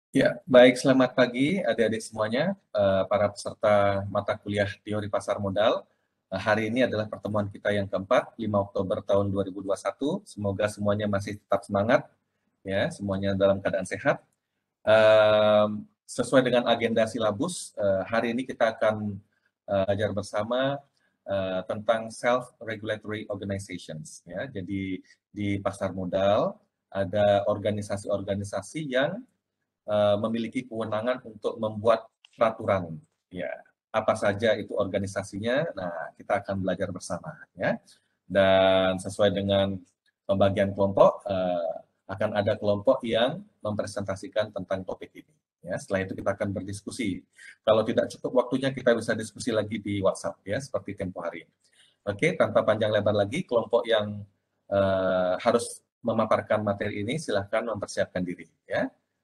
Ya, baik. Selamat pagi adik-adik semuanya, para peserta mata kuliah Teori Pasar Modal. Hari ini adalah pertemuan kita yang keempat, 5 Oktober tahun 2021. Semoga semuanya masih tetap semangat, ya, semuanya dalam keadaan sehat. Sesuai dengan agenda silabus, hari ini kita akan belajar bersama tentang self-regulatory organizations. Ya. Jadi di pasar modal ada organisasi-organisasi yang memiliki kewenangan untuk membuat peraturan. Ya, apa saja itu organisasinya? Nah, kita akan belajar bersama, ya. Dan sesuai dengan pembagian kelompok, akan ada kelompok yang mempresentasikan tentang topik ini. Ya, setelah itu kita akan berdiskusi. Kalau tidak cukup waktunya, kita bisa diskusi lagi di WhatsApp, ya, seperti tempo hari. Oke, tanpa panjang lebar lagi, kelompok yang harus memaparkan materi ini, silahkan mempersiapkan diri, ya.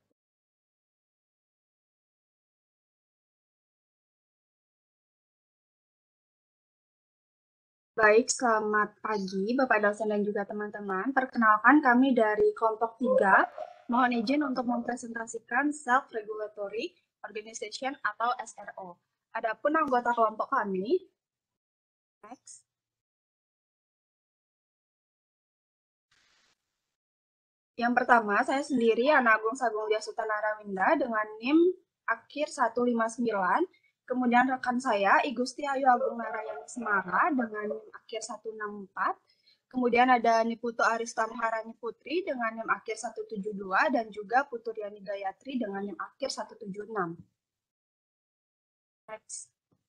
Baik, selamat pagi Bapak dosen dan juga teman-teman. Perkenalkan kami dari kelompok 3. Mohon izin untuk mempresentasikan Self-Regulatory Organization atau SRO. Adapun anggota kelompok kami, next. Yang pertama, saya sendiri, Ana Agung Sagung Diasuta Narawinda dengan NIM akhir 159. Kemudian rekan saya, Igusti Ayu Agung Narayani Semara dengan NIM akhir 164. Kemudian ada Niputu Arista Maharani Putri dengan NIM akhir 172 dan juga Puturyani Gayatri dengan NIM akhir 176. Next.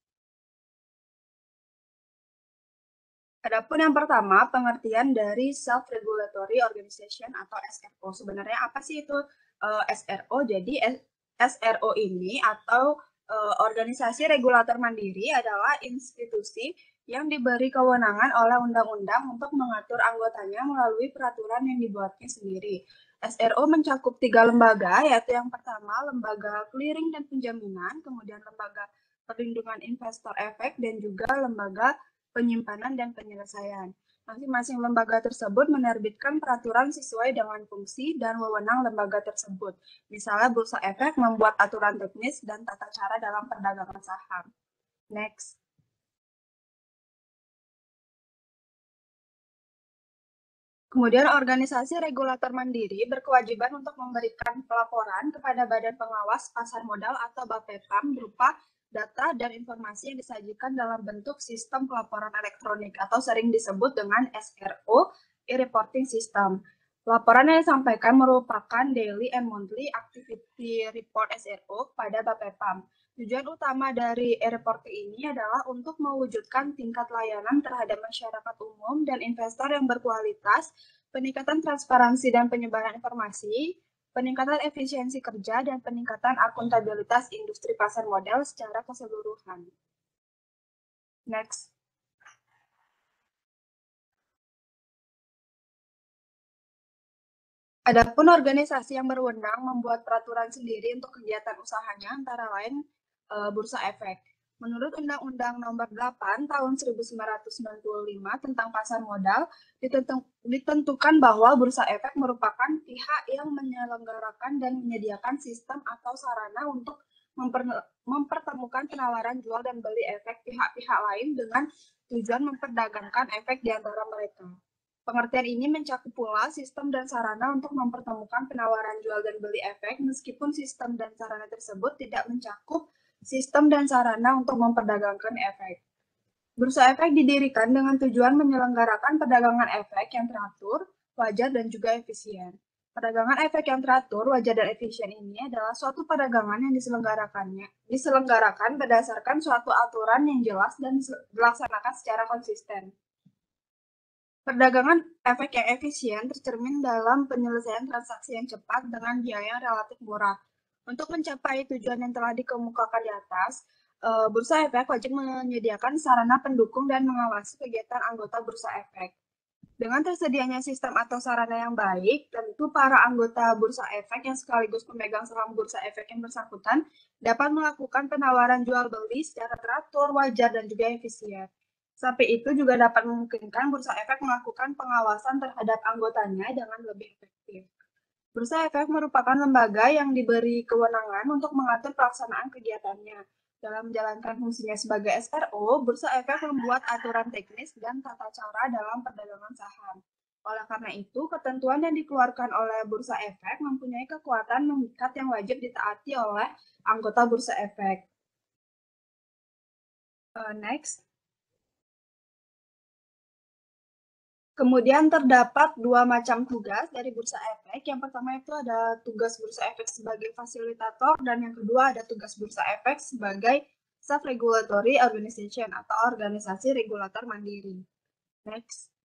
Adapun yang pertama, pengertian dari Self-Regulatory Organization atau SRO. Sebenarnya apa sih itu SRO? Jadi SRO ini atau organisasi regulator mandiri adalah institusi yang diberi kewenangan oleh undang-undang untuk mengatur anggotanya melalui peraturan yang dibuatnya sendiri. SRO mencakup 3 lembaga, yaitu yang pertama lembaga clearing dan penjaminan, kemudian lembaga perlindungan investor efek, dan juga lembaga penyimpanan dan penyelesaian. Masing-masing lembaga tersebut menerbitkan peraturan sesuai dengan fungsi dan wewenang lembaga tersebut. Misalnya Bursa Efek membuat aturan teknis dan tata cara dalam perdagangan saham. Next. Kemudian organisasi regulator mandiri berkewajiban untuk memberikan pelaporan kepada Badan Pengawas Pasar Modal atau BAPEPAM berupa data dan informasi yang disajikan dalam bentuk sistem pelaporan elektronik atau sering disebut dengan SRO, e-reporting system. Laporan yang disampaikan merupakan daily and monthly activity report SRO pada BAPEPAM. Tujuan utama dari e-reporting ini adalah untuk mewujudkan tingkat layanan terhadap masyarakat umum dan investor yang berkualitas, peningkatan transparansi dan penyebaran informasi, peningkatan efisiensi kerja, dan peningkatan akuntabilitas industri pasar modal secara keseluruhan. Next. Adapun organisasi yang berwenang membuat peraturan sendiri untuk kegiatan usahanya antara lain Bursa Efek. Menurut Undang-Undang Nomor 8 Tahun 1995 tentang Pasar Modal, ditentukan bahwa Bursa Efek merupakan pihak yang menyelenggarakan dan menyediakan sistem atau sarana untuk mempertemukan penawaran jual dan beli efek pihak-pihak lain dengan tujuan memperdagangkan efek di antara mereka. Pengertian ini mencakup pula sistem dan sarana untuk mempertemukan penawaran jual dan beli efek, meskipun sistem dan sarana tersebut tidak mencakup sistem dan sarana untuk memperdagangkan efek. Bursa efek didirikan dengan tujuan menyelenggarakan perdagangan efek yang teratur, wajar, dan juga efisien. Perdagangan efek yang teratur, wajar, dan efisien ini adalah suatu perdagangan yang diselenggarakan berdasarkan suatu aturan yang jelas dan dilaksanakan secara konsisten. Perdagangan efek yang efisien tercermin dalam penyelesaian transaksi yang cepat dengan biaya yang relatif murah. Untuk mencapai tujuan yang telah dikemukakan di atas, Bursa Efek wajib menyediakan sarana pendukung dan mengawasi kegiatan anggota Bursa Efek. Dengan tersedianya sistem atau sarana yang baik, tentu para anggota Bursa Efek yang sekaligus pemegang saham Bursa Efek yang bersangkutan dapat melakukan penawaran jual beli secara teratur, wajar, dan juga efisien. Sampai itu juga dapat memungkinkan Bursa Efek melakukan pengawasan terhadap anggotanya dengan lebih efektif. Bursa Efek merupakan lembaga yang diberi kewenangan untuk mengatur pelaksanaan kegiatannya. Dalam menjalankan fungsinya sebagai SRO, Bursa Efek membuat aturan teknis dan tata cara dalam perdagangan saham. Oleh karena itu, ketentuan yang dikeluarkan oleh Bursa Efek mempunyai kekuatan mengikat yang wajib ditaati oleh anggota Bursa Efek. Next. Kemudian terdapat dua macam tugas dari Bursa Efek. Yang pertama itu ada tugas Bursa Efek sebagai fasilitator, dan yang kedua ada tugas Bursa Efek sebagai self-regulatory organization atau organisasi regulator mandiri. Next.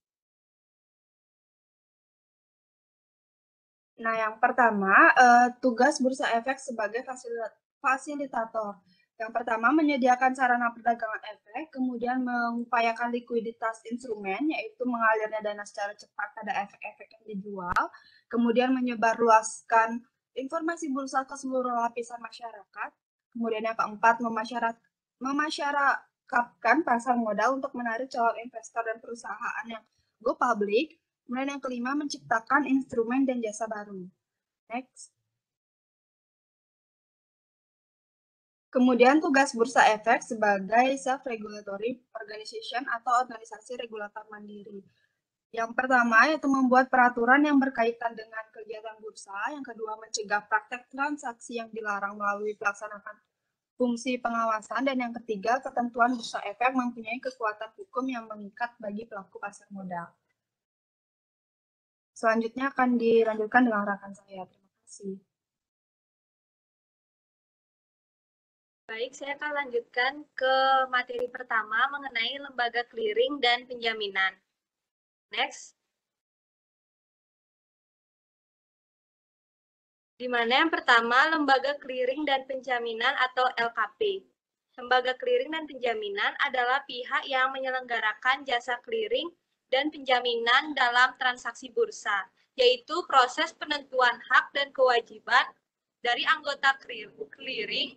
Nah, yang pertama, tugas Bursa Efek sebagai fasilitator. Yang pertama, menyediakan sarana perdagangan efek, kemudian mengupayakan likuiditas instrumen, yaitu mengalirnya dana secara cepat pada efek-efek yang dijual, kemudian menyebarluaskan informasi bursa ke seluruh lapisan masyarakat, kemudian yang keempat, memasyarakatkan pasar modal untuk menarik calon investor dan perusahaan yang go public, kemudian yang kelima, menciptakan instrumen dan jasa baru. Next. Kemudian tugas Bursa Efek sebagai self-regulatory organization atau organisasi regulator mandiri. Yang pertama yaitu membuat peraturan yang berkaitan dengan kegiatan bursa. Yang kedua, mencegah praktek transaksi yang dilarang melalui pelaksanaan fungsi pengawasan. Dan yang ketiga, ketentuan Bursa Efek mempunyai kekuatan hukum yang mengikat bagi pelaku pasar modal. Selanjutnya akan dilanjutkan dengan rekan saya. Terima kasih. Baik, saya akan lanjutkan ke materi pertama mengenai lembaga clearing dan penjaminan. Next. Di mana yang pertama, lembaga clearing dan penjaminan atau LKP. Lembaga clearing dan penjaminan adalah pihak yang menyelenggarakan jasa clearing dan penjaminan dalam transaksi bursa, yaitu proses penentuan hak dan kewajiban dari anggota clearing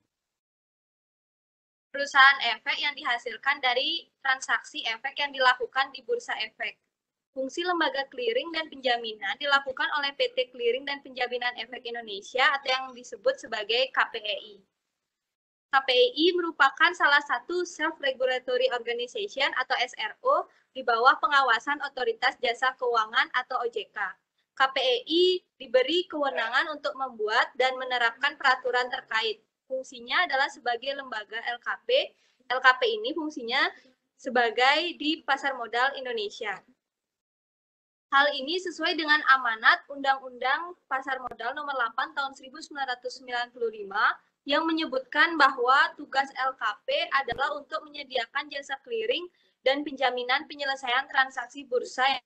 perusahaan efek yang dihasilkan dari transaksi efek yang dilakukan di bursa efek. Fungsi lembaga clearing dan penjaminan dilakukan oleh PT Clearing dan Penjaminan Efek Indonesia atau yang disebut sebagai KPEI. KPEI merupakan salah satu self-regulatory organization atau SRO di bawah pengawasan Otoritas Jasa Keuangan atau OJK. KPEI diberi kewenangan untuk membuat dan menerapkan peraturan terkait. Fungsinya adalah sebagai lembaga LKP. LKP ini fungsinya sebagai di Pasar Modal Indonesia. Hal ini sesuai dengan amanat Undang-Undang Pasar Modal Nomor 8 Tahun 1995 yang menyebutkan bahwa tugas LKP adalah untuk menyediakan jasa clearing dan penjaminan penyelesaian transaksi bursa yang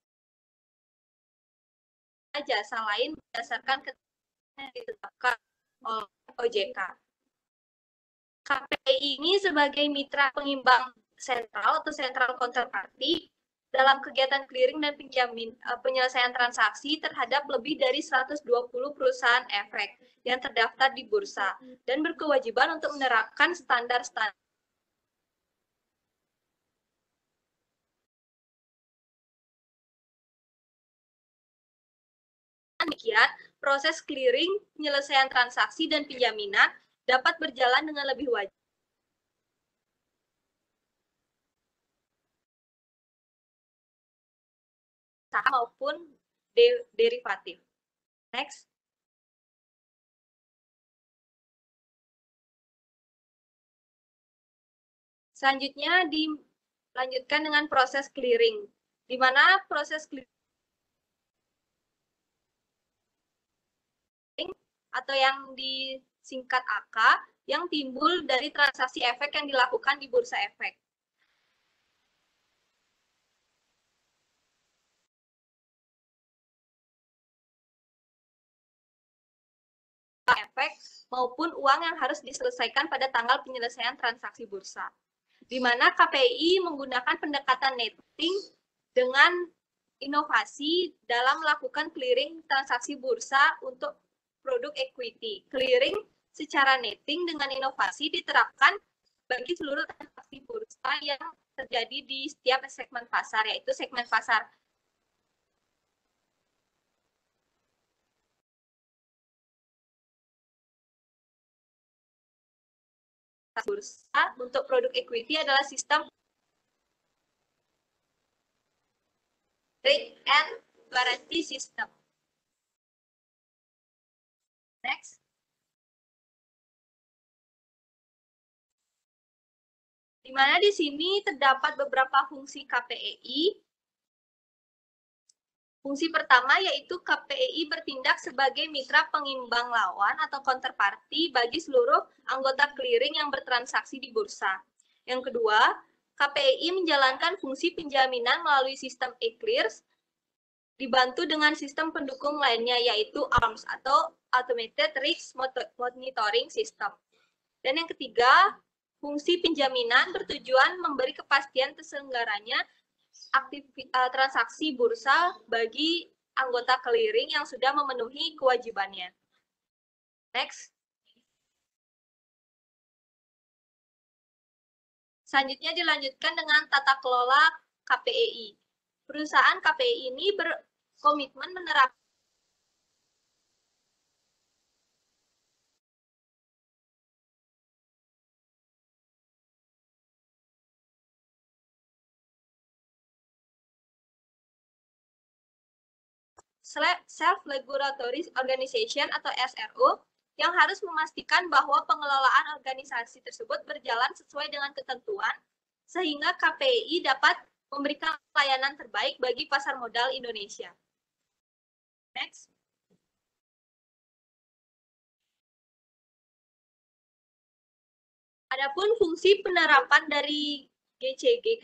jasa lain berdasarkan ketentuan yang ditetapkan oleh OJK. KPI ini sebagai mitra pengimbang sentral atau central counterparty dalam kegiatan clearing dan penyelesaian transaksi terhadap lebih dari 120 perusahaan efek yang terdaftar di bursa dan berkewajiban untuk menerapkan standar-standar demikian, proses clearing, penyelesaian transaksi, dan penjaminan dapat berjalan dengan lebih wajar maupun derivatif. Next. Selanjutnya dilanjutkan dengan proses clearing, di mana proses clearing atau yang disingkat AK yang timbul dari transaksi efek yang dilakukan di bursa efek. Efek maupun uang yang harus diselesaikan pada tanggal penyelesaian transaksi bursa. Di mana KPI menggunakan pendekatan netting dengan inovasi dalam melakukan clearing transaksi bursa untuk produk equity. Clearing secara netting dengan inovasi diterapkan bagi seluruh transaksi bursa yang terjadi di setiap segmen pasar, yaitu segmen pasar bursa untuk produk equity adalah sistem trade and guarantee system. Next. Di mana di sini terdapat beberapa fungsi KPEI. Fungsi pertama yaitu KPEI bertindak sebagai mitra pengimbang lawan atau counterparty bagi seluruh anggota clearing yang bertransaksi di bursa. Yang kedua, KPEI menjalankan fungsi penjaminan melalui sistem e-clears dibantu dengan sistem pendukung lainnya yaitu ARMS atau Automated Risk Monitoring System. Dan yang ketiga, fungsi penjaminan bertujuan memberi kepastian terselenggaranya transaksi bursa bagi anggota clearing yang sudah memenuhi kewajibannya. Next. Selanjutnya dilanjutkan dengan tata kelola KPEI. Perusahaan KPEI ini berkomitmen menerapkan Self-Regulatory Organization atau SRO yang harus memastikan bahwa pengelolaan organisasi tersebut berjalan sesuai dengan ketentuan sehingga KPEI dapat memberikan layanan terbaik bagi pasar modal Indonesia. Next. Adapun fungsi penerapan dari GCG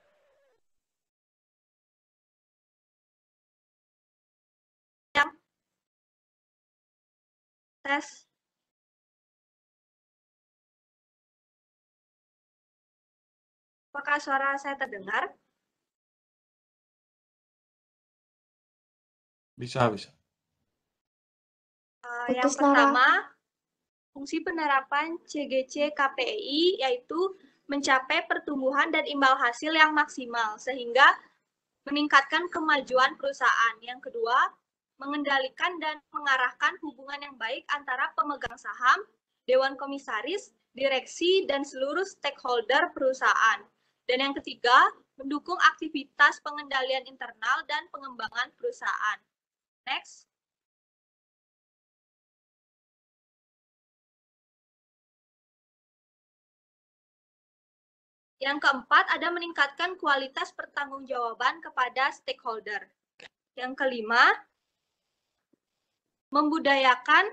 yang tes apakah suara saya terdengar? Bisa. Yang pertama, fungsi penerapan CGC KPEI yaitu mencapai pertumbuhan dan imbal hasil yang maksimal sehingga meningkatkan kemajuan perusahaan. Yang kedua, mengendalikan dan mengarahkan hubungan yang baik antara pemegang saham, dewan komisaris, direksi, dan seluruh stakeholder perusahaan. Dan yang ketiga, mendukung aktivitas pengendalian internal dan pengembangan perusahaan. Next. Yang keempat, ada meningkatkan kualitas pertanggungjawaban kepada stakeholder. Yang kelima, membudayakan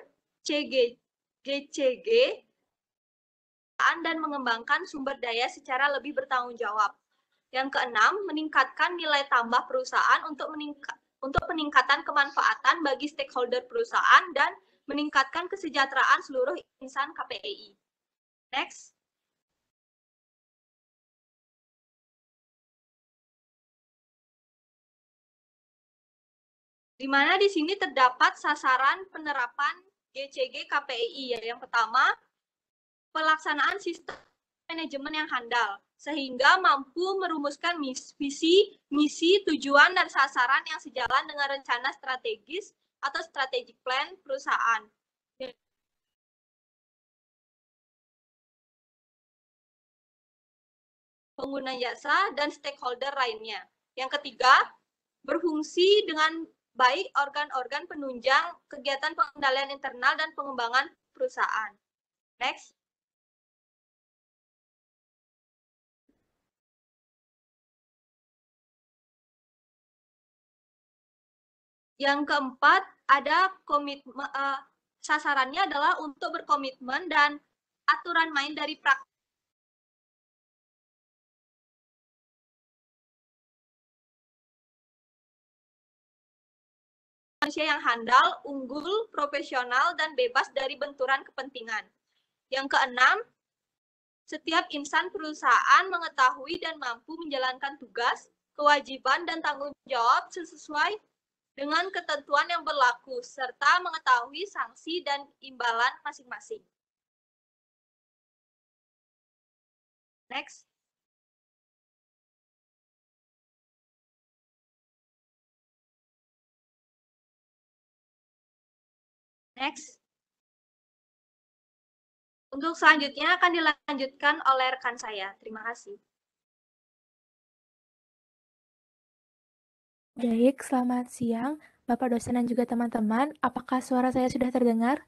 GCG dan mengembangkan sumber daya secara lebih bertanggung jawab. Yang keenam, meningkatkan nilai tambah perusahaan untuk peningkatan kemanfaatan bagi stakeholder perusahaan dan meningkatkan kesejahteraan seluruh insan KPEI. Next. Di mana di sini terdapat sasaran penerapan GCG KPEI. Yang pertama, pelaksanaan sistem manajemen yang handal, sehingga mampu merumuskan visi, misi, tujuan, dan sasaran yang sejalan dengan rencana strategis atau strategic plan perusahaan. Pengguna jasa dan stakeholder lainnya. Yang ketiga, berfungsi dengan baik organ-organ penunjang kegiatan pengendalian internal dan pengembangan perusahaan. Next. Yang keempat, ada komitmen, sasarannya adalah untuk berkomitmen dan aturan main dari praktik manusia yang handal, unggul, profesional, dan bebas dari benturan kepentingan. Yang keenam, setiap insan perusahaan mengetahui dan mampu menjalankan tugas, kewajiban, dan tanggung jawab sesuai dengan ketentuan yang berlaku, serta mengetahui sanksi dan imbalan masing-masing. Next. Next. Untuk selanjutnya akan dilanjutkan oleh rekan saya. Terima kasih. Baik, selamat siang Bapak dosen dan juga teman-teman. Apakah suara saya sudah terdengar?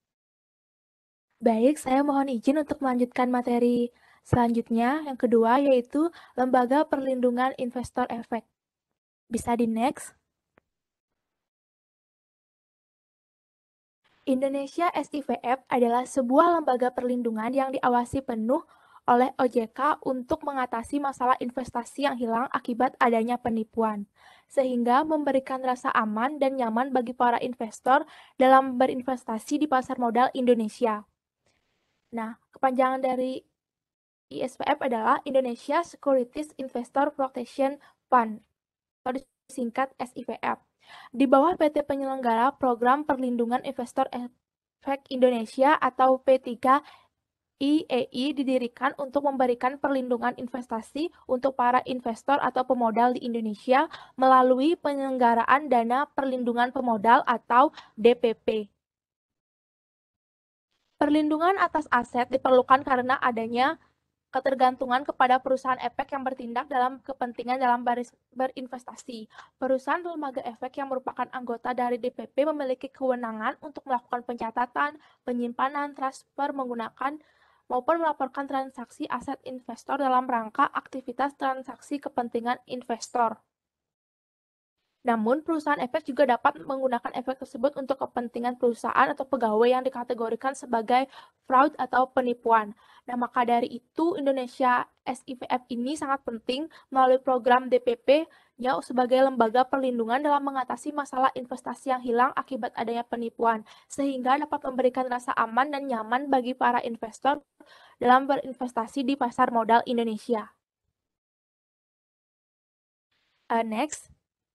Baik, saya mohon izin untuk melanjutkan materi selanjutnya, yang kedua yaitu Lembaga Perlindungan Investor Efek. Bisa di next. Indonesia SIVF adalah sebuah lembaga perlindungan yang diawasi penuh oleh OJK untuk mengatasi masalah investasi yang hilang akibat adanya penipuan, sehingga memberikan rasa aman dan nyaman bagi para investor dalam berinvestasi di pasar modal Indonesia. Nah, kepanjangan dari ISPF adalah Indonesia Securities Investor Protection Fund, atau disingkat SIVF. Di bawah PT Penyelenggara Program Perlindungan Investor Efek Indonesia atau P3IEI didirikan untuk memberikan perlindungan investasi untuk para investor atau pemodal di Indonesia melalui penyelenggaraan dana perlindungan pemodal atau DPP. Perlindungan atas aset diperlukan karena adanya ketergantungan kepada perusahaan efek yang bertindak dalam kepentingan dalam berinvestasi. Perusahaan lembaga efek yang merupakan anggota dari DPP memiliki kewenangan untuk melakukan pencatatan, penyimpanan, transfer menggunakan maupun melaporkan transaksi aset investor dalam rangka aktivitas transaksi kepentingan investor. Namun, perusahaan efek juga dapat menggunakan efek tersebut untuk kepentingan perusahaan atau pegawai yang dikategorikan sebagai fraud atau penipuan. Nah, maka dari itu Indonesia SIVF ini sangat penting melalui program DPP-nya sebagai lembaga perlindungan dalam mengatasi masalah investasi yang hilang akibat adanya penipuan, sehingga dapat memberikan rasa aman dan nyaman bagi para investor dalam berinvestasi di pasar modal Indonesia. Next.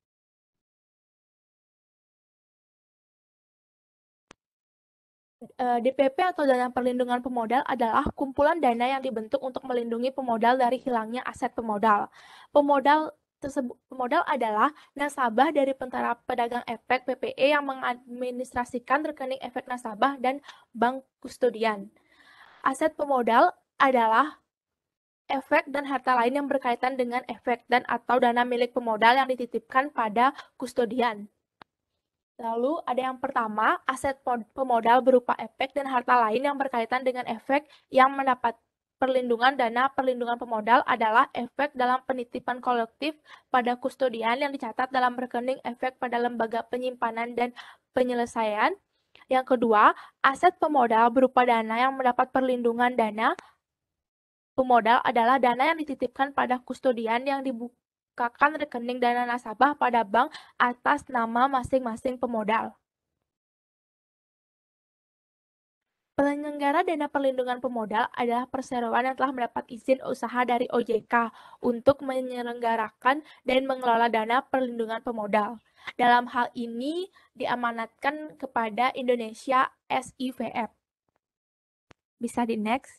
DPP atau dana perlindungan pemodal adalah kumpulan dana yang dibentuk untuk melindungi pemodal dari hilangnya aset pemodal. Pemodal adalah nasabah dari Pentara Pedagang Efek PPE yang mengadministrasikan rekening efek nasabah dan bank kustodian. Aset pemodal adalah efek dan harta lain yang berkaitan dengan efek dan atau dana milik pemodal yang dititipkan pada kustodian. Lalu ada yang pertama, aset pemodal berupa efek dan harta lain yang berkaitan dengan efek yang mendapat perlindungan dana perlindungan pemodal adalah efek dalam penitipan kolektif pada kustodian yang dicatat dalam rekening efek pada lembaga penyimpanan dan penyelesaian. Yang kedua, aset pemodal berupa dana yang mendapat perlindungan dana pemodal adalah dana yang dititipkan pada kustodian yang dibukakan rekening dana nasabah pada bank atas nama masing-masing pemodal. Penyelenggara dana perlindungan pemodal adalah perseroan yang telah mendapat izin usaha dari OJK untuk menyelenggarakan dan mengelola dana perlindungan pemodal. Dalam hal ini diamanatkan kepada Indonesia SIVF. Bisa di next.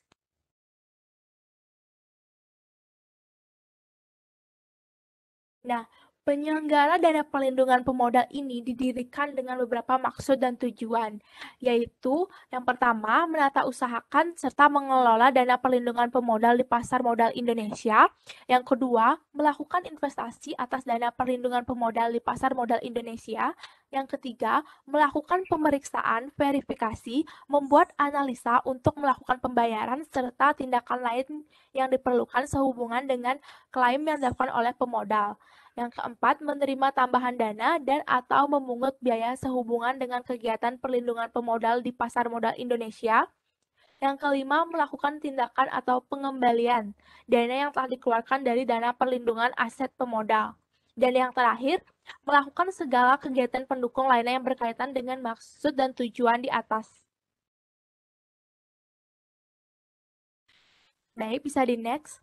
Nah, penyelenggara dana perlindungan pemodal ini didirikan dengan beberapa maksud dan tujuan, yaitu yang pertama, menata usahakan serta mengelola dana perlindungan pemodal di pasar modal Indonesia. Yang kedua, melakukan investasi atas dana perlindungan pemodal di pasar modal Indonesia. Yang ketiga, melakukan pemeriksaan, verifikasi, membuat analisa untuk melakukan pembayaran, serta tindakan lain yang diperlukan sehubungan dengan klaim yang dilakukan oleh pemodal. Yang keempat, menerima tambahan dana dan atau memungut biaya sehubungan dengan kegiatan perlindungan pemodal di pasar modal Indonesia. Yang kelima, melakukan tindakan atau pengembalian dana yang telah dikeluarkan dari dana perlindungan aset pemodal. Dan yang terakhir, melakukan segala kegiatan pendukung lainnya yang berkaitan dengan maksud dan tujuan di atas. Baik, bisa di next.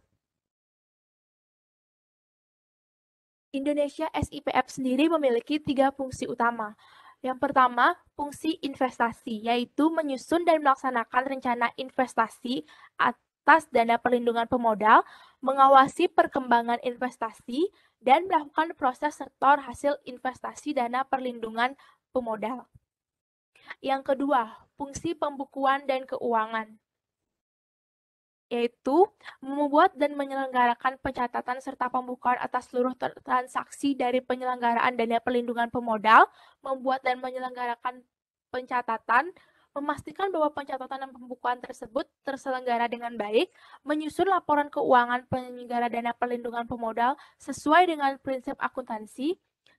Indonesia SIVF sendiri memiliki 3 fungsi utama. Yang pertama, fungsi investasi, yaitu menyusun dan melaksanakan rencana investasi atas dana perlindungan pemodal, mengawasi perkembangan investasi, dan melakukan proses setor hasil investasi dana perlindungan pemodal. Yang kedua, fungsi pembukuan dan keuangan. yaitu membuat dan menyelenggarakan pencatatan serta pembukuan atas seluruh transaksi dari penyelenggaraan dana perlindungan pemodal, membuat dan menyelenggarakan pencatatan, memastikan bahwa pencatatan dan pembukuan tersebut terselenggara dengan baik, menyusun laporan keuangan penyelenggara dana perlindungan pemodal sesuai dengan prinsip akuntansi,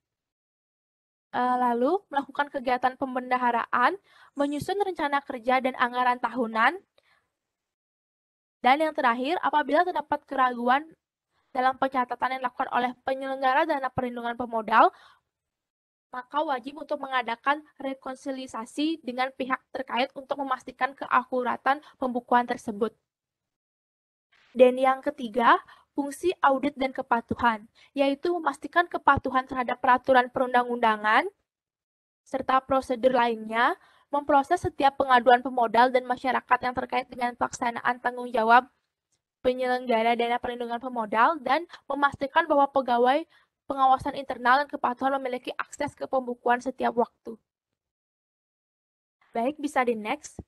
lalu melakukan kegiatan pembendaharaan, menyusun rencana kerja dan anggaran tahunan, dan yang terakhir, apabila terdapat keraguan dalam pencatatan yang dilakukan oleh penyelenggara dana perlindungan pemodal, maka wajib untuk mengadakan rekonsiliasi dengan pihak terkait untuk memastikan keakuratan pembukuan tersebut. Dan yang ketiga, fungsi audit dan kepatuhan, yaitu memastikan kepatuhan terhadap peraturan perundang-undangan serta prosedur lainnya, memproses setiap pengaduan pemodal dan masyarakat yang terkait dengan pelaksanaan tanggung jawab penyelenggara dana perlindungan pemodal, dan memastikan bahwa pegawai pengawasan internal dan kepatuhan memiliki akses ke pembukuan setiap waktu. Baik, bisa di next.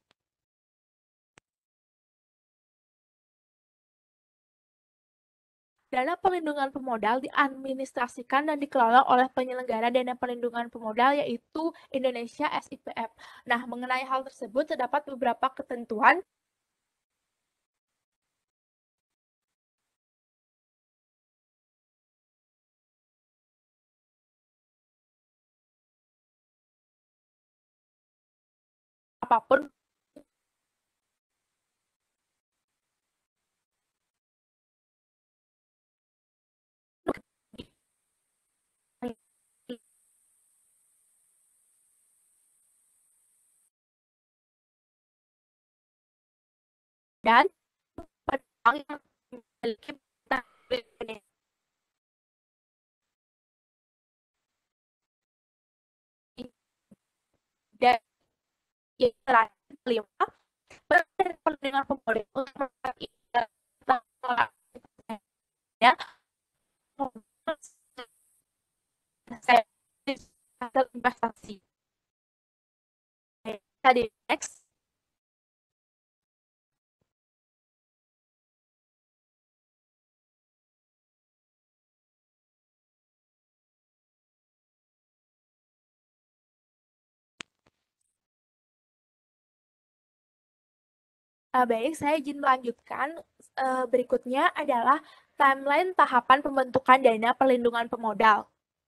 Dana perlindungan pemodal diadministrasikan dan dikelola oleh penyelenggara dana perlindungan pemodal, yaitu Indonesia SIPF. Nah, mengenai hal tersebut terdapat beberapa ketentuan apapun dan pedang yang memiliki dan yang terakhir kelima, perlindungan pemodal untuk ya investasi. Tadi next. Baik, saya izin melanjutkan. Berikutnya adalah timeline tahapan pembentukan dana perlindungan pemodal.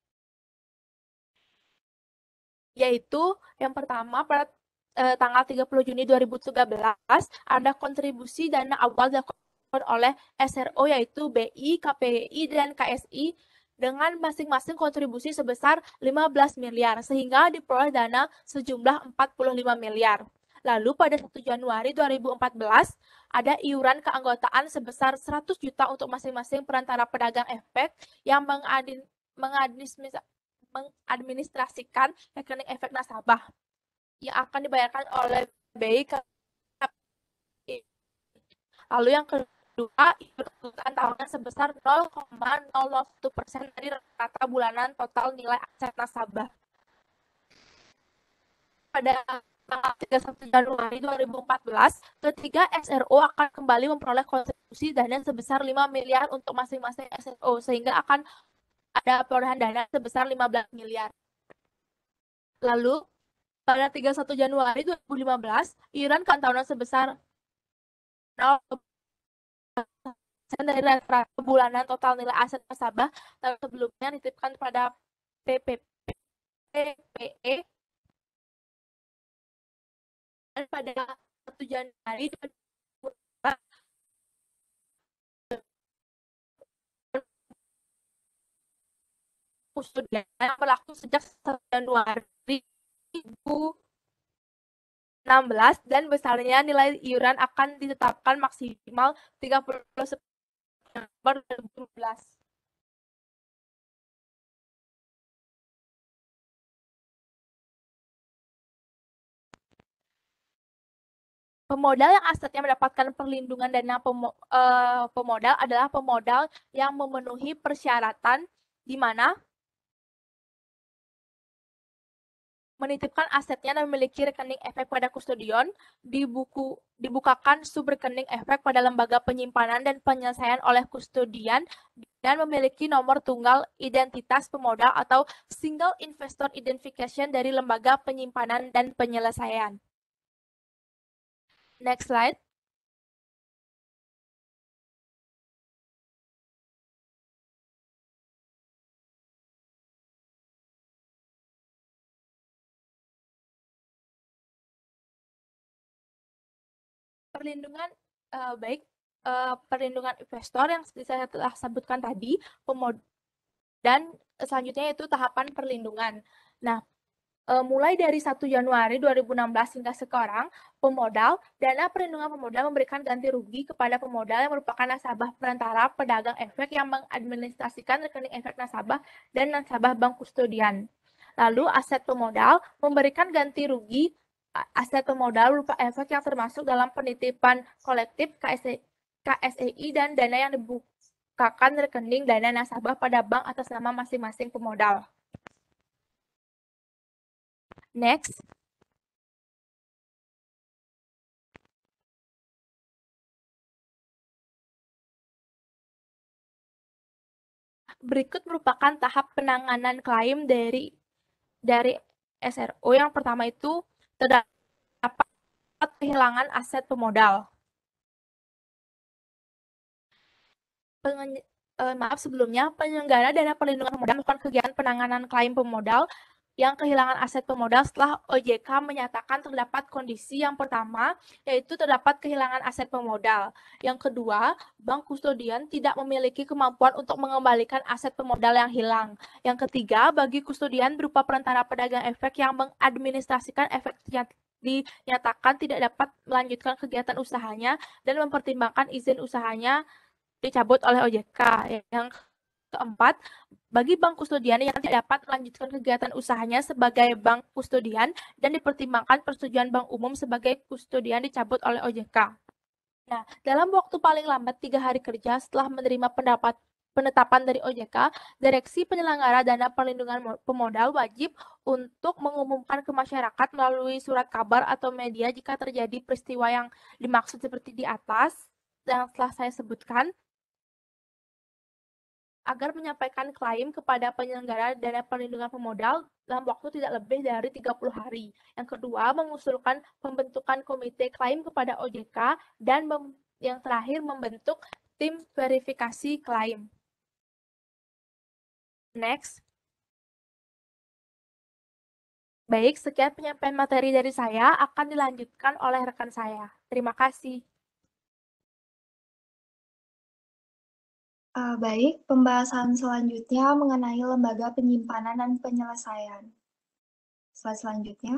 Yaitu yang pertama pada tanggal 30 Juni 2013 ada kontribusi dana awal dilakukan oleh SRO, yaitu BI, KPI, dan KSI dengan masing-masing kontribusi sebesar 15 miliar sehingga diperoleh dana sejumlah 45 miliar. Lalu pada 1 Januari 2014 ada iuran keanggotaan sebesar 100 juta untuk masing-masing perantara pedagang efek yang mengadministrasikan rekening efek nasabah yang akan dibayarkan oleh BI. Lalu yang kedua, iuran tahunan sebesar 0,001% dari rata bulanan total nilai aset nasabah. Pada tanggal 31 Januari 2014, ketiga SRO akan kembali memperoleh kontribusi dana sebesar 5 miliar untuk masing-masing SRO, sehingga akan ada perolehan dana sebesar 15 miliar. Lalu, pada 31 Januari 2015, iuran tahunan sebesar 0,0% dari rata bulanan total nilai aset nasabah tahun sebelumnya dititipkan pada PPE dan pada 1 Januari 2014 sudah berlaku sejak 1 Januari 2016 dan besarnya nilai iuran akan ditetapkan maksimal 30 September 2017. Pemodal yang asetnya mendapatkan perlindungan dana pemodal adalah pemodal yang memenuhi persyaratan di mana menitipkan asetnya dan memiliki rekening efek pada kustodian, dibukakan subrekening efek pada lembaga penyimpanan dan penyelesaian oleh kustodian, dan memiliki nomor tunggal identitas pemodal atau Single Investor Identification dari lembaga penyimpanan dan penyelesaian. Next slide. Perlindungan perlindungan investor yang saya telah sebutkan tadi, dan selanjutnya yaitu tahapan perlindungan. Nah, mulai dari 1 Januari 2016 hingga sekarang, pemodal, dana perlindungan pemodal memberikan ganti rugi kepada pemodal yang merupakan nasabah perantara pedagang efek yang mengadministrasikan rekening efek nasabah dan nasabah bank kustodian. Lalu aset pemodal memberikan ganti rugi aset pemodal berupa efek yang termasuk dalam penitipan kolektif KSEI dan dana yang dibukakan rekening dana nasabah pada bank atas nama masing-masing pemodal. Next. Berikut merupakan tahap penanganan klaim dari SRO. Yang pertama itu terdapat kehilangan aset pemodal. Sebelumnya, penyelenggara dana perlindungan pemodal melakukan kegiatan penanganan klaim pemodal yang kehilangan aset pemodal setelah OJK menyatakan terdapat kondisi yang pertama, yaitu terdapat kehilangan aset pemodal. Yang kedua, bank kustodian tidak memiliki kemampuan untuk mengembalikan aset pemodal yang hilang. Yang ketiga, bagi kustodian berupa perantara pedagang efek yang mengadministrasikan efek dinyatakan tidak dapat melanjutkan kegiatan usahanya dan mempertimbangkan izin usahanya dicabut oleh OJK. Yang keempat, bagi bank kustodian yang tidak dapat melanjutkan kegiatan usahanya sebagai bank kustodian dan dipertimbangkan persetujuan bank umum sebagai kustodian dicabut oleh OJK. Nah, dalam waktu paling lambat 3 hari kerja setelah menerima penetapan dari OJK, Direksi Penyelenggara Dana Perlindungan Pemodal wajib untuk mengumumkan ke masyarakat melalui surat kabar atau media jika terjadi peristiwa yang dimaksud seperti di atas yang telah saya sebutkan, agar menyampaikan klaim kepada penyelenggara dana perlindungan pemodal dalam waktu tidak lebih dari 30 hari. Yang kedua, mengusulkan pembentukan komite klaim kepada OJK, dan yang terakhir membentuk tim verifikasi klaim. Next. Baik, sekian penyampaian materi dari saya, akan dilanjutkan oleh rekan saya. Terima kasih. Baik, pembahasan selanjutnya mengenai lembaga penyimpanan dan penyelesaian. Slide selanjutnya.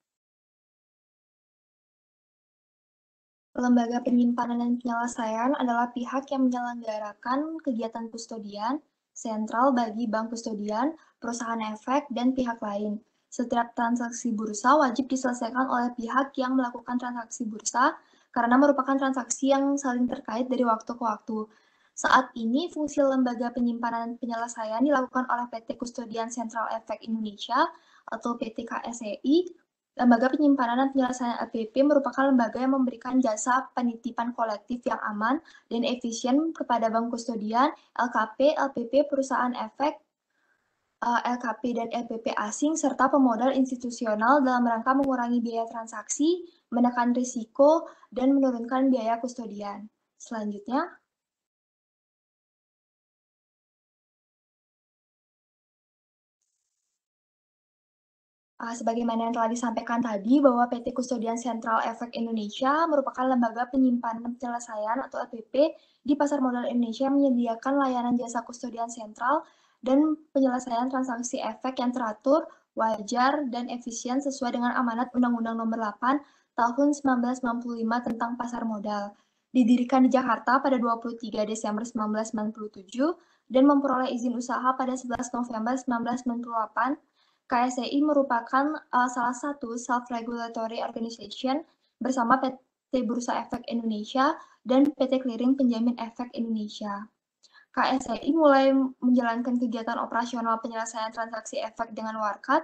Lembaga penyimpanan dan penyelesaian adalah pihak yang menyelenggarakan kegiatan kustodian sentral bagi bank kustodian, perusahaan efek, dan pihak lain. Setiap transaksi bursa wajib diselesaikan oleh pihak yang melakukan transaksi bursa karena merupakan transaksi yang saling terkait dari waktu ke waktu. Saat ini, fungsi lembaga penyimpanan dan penyelesaian dilakukan oleh PT Kustodian Sentral Efek Indonesia atau PT KSEI. Lembaga penyimpanan dan penyelesaian LPP merupakan lembaga yang memberikan jasa penitipan kolektif yang aman dan efisien kepada bank kustodian, LKP, LPP, perusahaan efek, LKP dan LPP asing, serta pemodal institusional dalam rangka mengurangi biaya transaksi, menekan risiko, dan menurunkan biaya kustodian. Selanjutnya. Sebagaimana yang telah disampaikan tadi, bahwa PT Kustodian Sentral Efek Indonesia merupakan lembaga penyimpanan penyelesaian atau LPP di pasar modal Indonesia yang menyediakan layanan jasa kustodian sentral dan penyelesaian transaksi efek yang teratur, wajar, dan efisien sesuai dengan amanat Undang-Undang Nomor 8 Tahun 1995 tentang pasar modal. Didirikan di Jakarta pada 23 Desember 1997 dan memperoleh izin usaha pada 11 November 1998. KSEI merupakan salah satu self-regulatory organization bersama PT Bursa Efek Indonesia dan PT Clearing Penjamin Efek Indonesia. KSEI mulai menjalankan kegiatan operasional penyelesaian transaksi efek dengan Warkat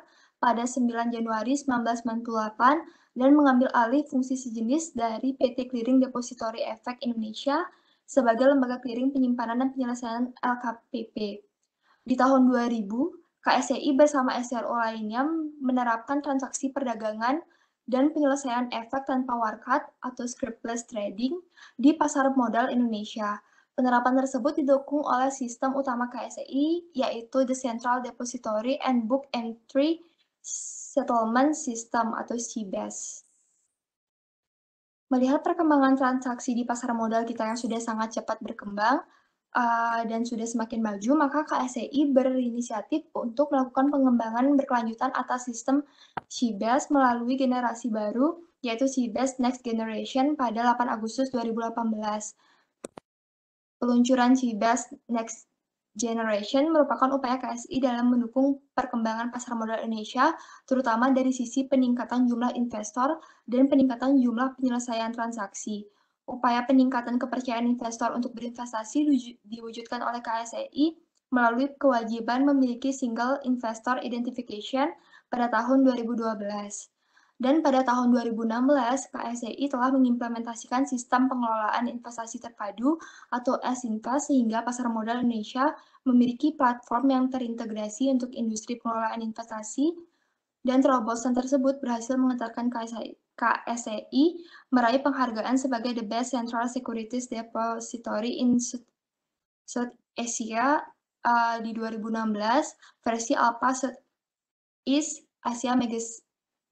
pada 9 Januari 1998 dan mengambil alih fungsi sejenis dari PT Clearing Depository Efek Indonesia sebagai lembaga clearing penyimpanan dan penyelesaian LKPP. Di tahun 2000, KSEI bersama SRO lainnya menerapkan transaksi perdagangan dan penyelesaian efek tanpa warkat atau scriptless trading di pasar modal Indonesia. Penerapan tersebut didukung oleh sistem utama KSEI, yaitu The Central Depository and Book Entry Settlement System atau CBES. Melihat perkembangan transaksi di pasar modal kita yang sudah sangat cepat berkembang dan sudah semakin maju, maka KSEI berinisiatif untuk melakukan pengembangan berkelanjutan atas sistem CBES melalui generasi baru, yaitu CBES Next Generation pada 8 Agustus 2018. Peluncuran CBES Next Generation merupakan upaya KSI dalam mendukung perkembangan pasar modal Indonesia, terutama dari sisi peningkatan jumlah investor dan peningkatan jumlah penyelesaian transaksi. Upaya peningkatan kepercayaan investor untuk berinvestasi diwujudkan oleh KSEI melalui kewajiban memiliki Single Investor Identification pada tahun 2012. Dan pada tahun 2016, KSEI telah mengimplementasikan sistem pengelolaan investasi terpadu atau S-Invest sehingga pasar modal Indonesia memiliki platform yang terintegrasi untuk industri pengelolaan investasi, dan terobosan tersebut berhasil mengantarkan KSEI meraih penghargaan sebagai The Best Central Securities Depository in South Asia di 2016 versi Alpha Southeast Asia Magazine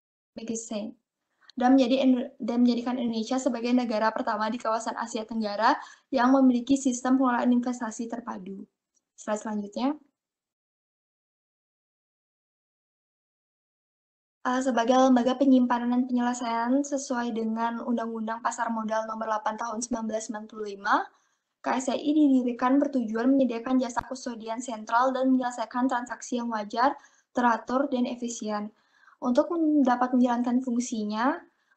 dan menjadikan Indonesia sebagai negara pertama di kawasan Asia Tenggara yang memiliki sistem pengelolaan investasi terpadu. Slide selanjutnya. Sebagai lembaga penyimpanan dan penyelesaian sesuai dengan Undang-Undang Pasar Modal Nomor 8 Tahun 1995, KSEI didirikan bertujuan menyediakan jasa kustodian sentral dan menyelesaikan transaksi yang wajar, teratur, dan efisien. Untuk dapat menjalankan fungsinya,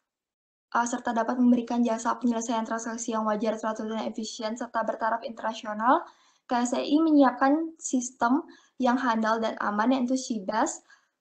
serta dapat memberikan jasa penyelesaian transaksi yang wajar, teratur, dan efisien, serta bertaraf internasional, KSEI menyiapkan sistem yang handal dan aman, yaitu CBES,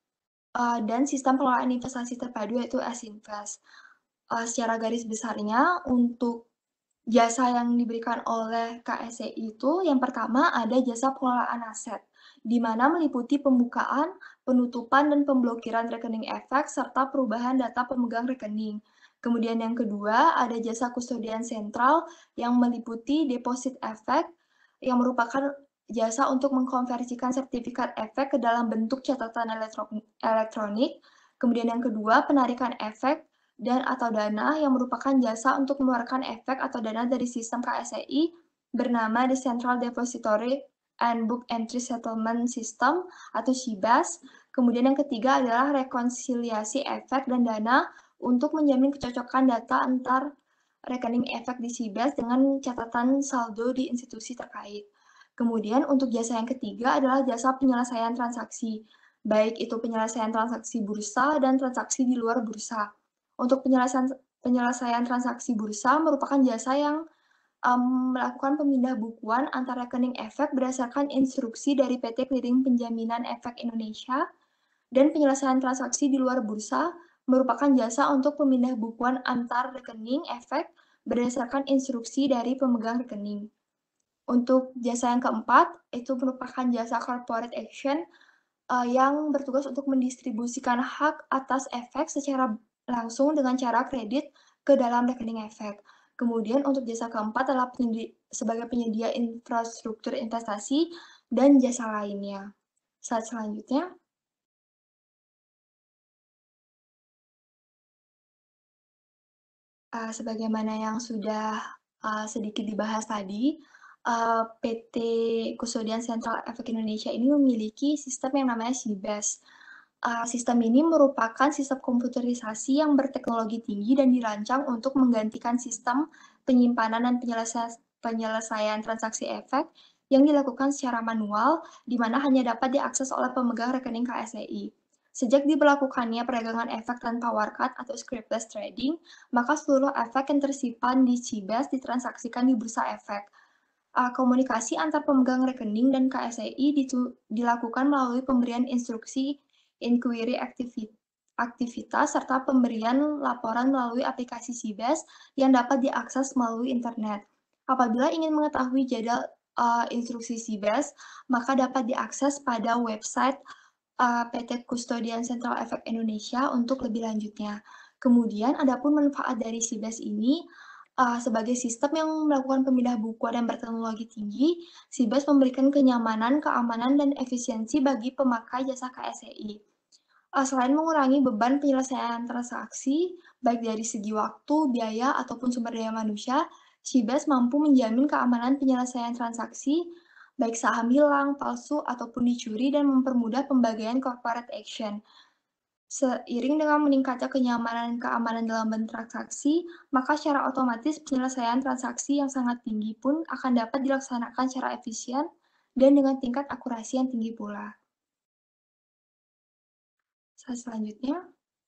dan sistem pengelolaan investasi terpadu, yaitu S-Invest. Secara garis besarnya, untuk jasa yang diberikan oleh KSEI itu, yang pertama ada jasa pengelolaan aset, di mana meliputi pembukaan, penutupan, dan pemblokiran rekening efek, serta perubahan data pemegang rekening. Kemudian yang kedua, ada jasa kustodian sentral yang meliputi deposit efek, yang merupakan jasa untuk mengkonversikan sertifikat efek ke dalam bentuk catatan elektronik. Kemudian yang kedua, penarikan efek dan atau dana yang merupakan jasa untuk mengeluarkan efek atau dana dari sistem KSEI bernama The Central Depository and Book Entry Settlement System atau CBES. Kemudian yang ketiga adalah rekonsiliasi efek dan dana untuk menjamin kecocokan data antar rekening efek di CBES dengan catatan saldo di institusi terkait. Kemudian untuk jasa yang ketiga adalah jasa penyelesaian transaksi, baik itu penyelesaian transaksi bursa dan transaksi di luar bursa. Untuk penyelesaian transaksi bursa merupakan jasa yang melakukan pemindah bukuan antar rekening efek berdasarkan instruksi dari PT Clearing Penjaminan Efek Indonesia, dan penyelesaian transaksi di luar bursa merupakan jasa untuk pemindah bukuan antar rekening efek berdasarkan instruksi dari pemegang rekening. Untuk jasa yang keempat, itu merupakan jasa corporate action yang bertugas untuk mendistribusikan hak atas efek secara langsung dengan cara kredit ke dalam rekening efek. Kemudian untuk jasa keempat adalah sebagai penyedia infrastruktur investasi dan jasa lainnya. Slide selanjutnya. Sebagaimana yang sudah sedikit dibahas tadi, PT Kustodian Sentral Efek Indonesia ini memiliki sistem yang namanya CBES. Sistem ini merupakan sistem komputerisasi yang berteknologi tinggi dan dirancang untuk menggantikan sistem penyimpanan dan penyelesaian transaksi efek yang dilakukan secara manual, di mana hanya dapat diakses oleh pemegang rekening KSEI. Sejak diberlakukannya perdagangan efek tanpa warkat atau scriptless trading, maka seluruh efek yang tersimpan di CBES ditransaksikan di bursa efek. Komunikasi antar pemegang rekening dan KSEI dilakukan melalui pemberian instruksi inquiry aktivitas, serta pemberian laporan melalui aplikasi CBAS yang dapat diakses melalui internet. Apabila ingin mengetahui jadwal instruksi CBAS, maka dapat diakses pada website PT Kustodian Sentral Efek Indonesia untuk lebih lanjutnya. Kemudian, adapun manfaat dari CBAS ini, sebagai sistem yang melakukan pemindah buku dan berteknologi tinggi, CBAS memberikan kenyamanan, keamanan, dan efisiensi bagi pemakai jasa KSEI. Selain mengurangi beban penyelesaian transaksi, baik dari segi waktu, biaya, ataupun sumber daya manusia, CBAS mampu menjamin keamanan penyelesaian transaksi, baik saham hilang, palsu, ataupun dicuri, dan mempermudah pembagian corporate action. Seiring dengan meningkatnya kenyamanan dan keamanan dalam bertransaksi, maka secara otomatis penyelesaian transaksi yang sangat tinggi pun akan dapat dilaksanakan secara efisien dan dengan tingkat akurasi yang tinggi pula. Selanjutnya,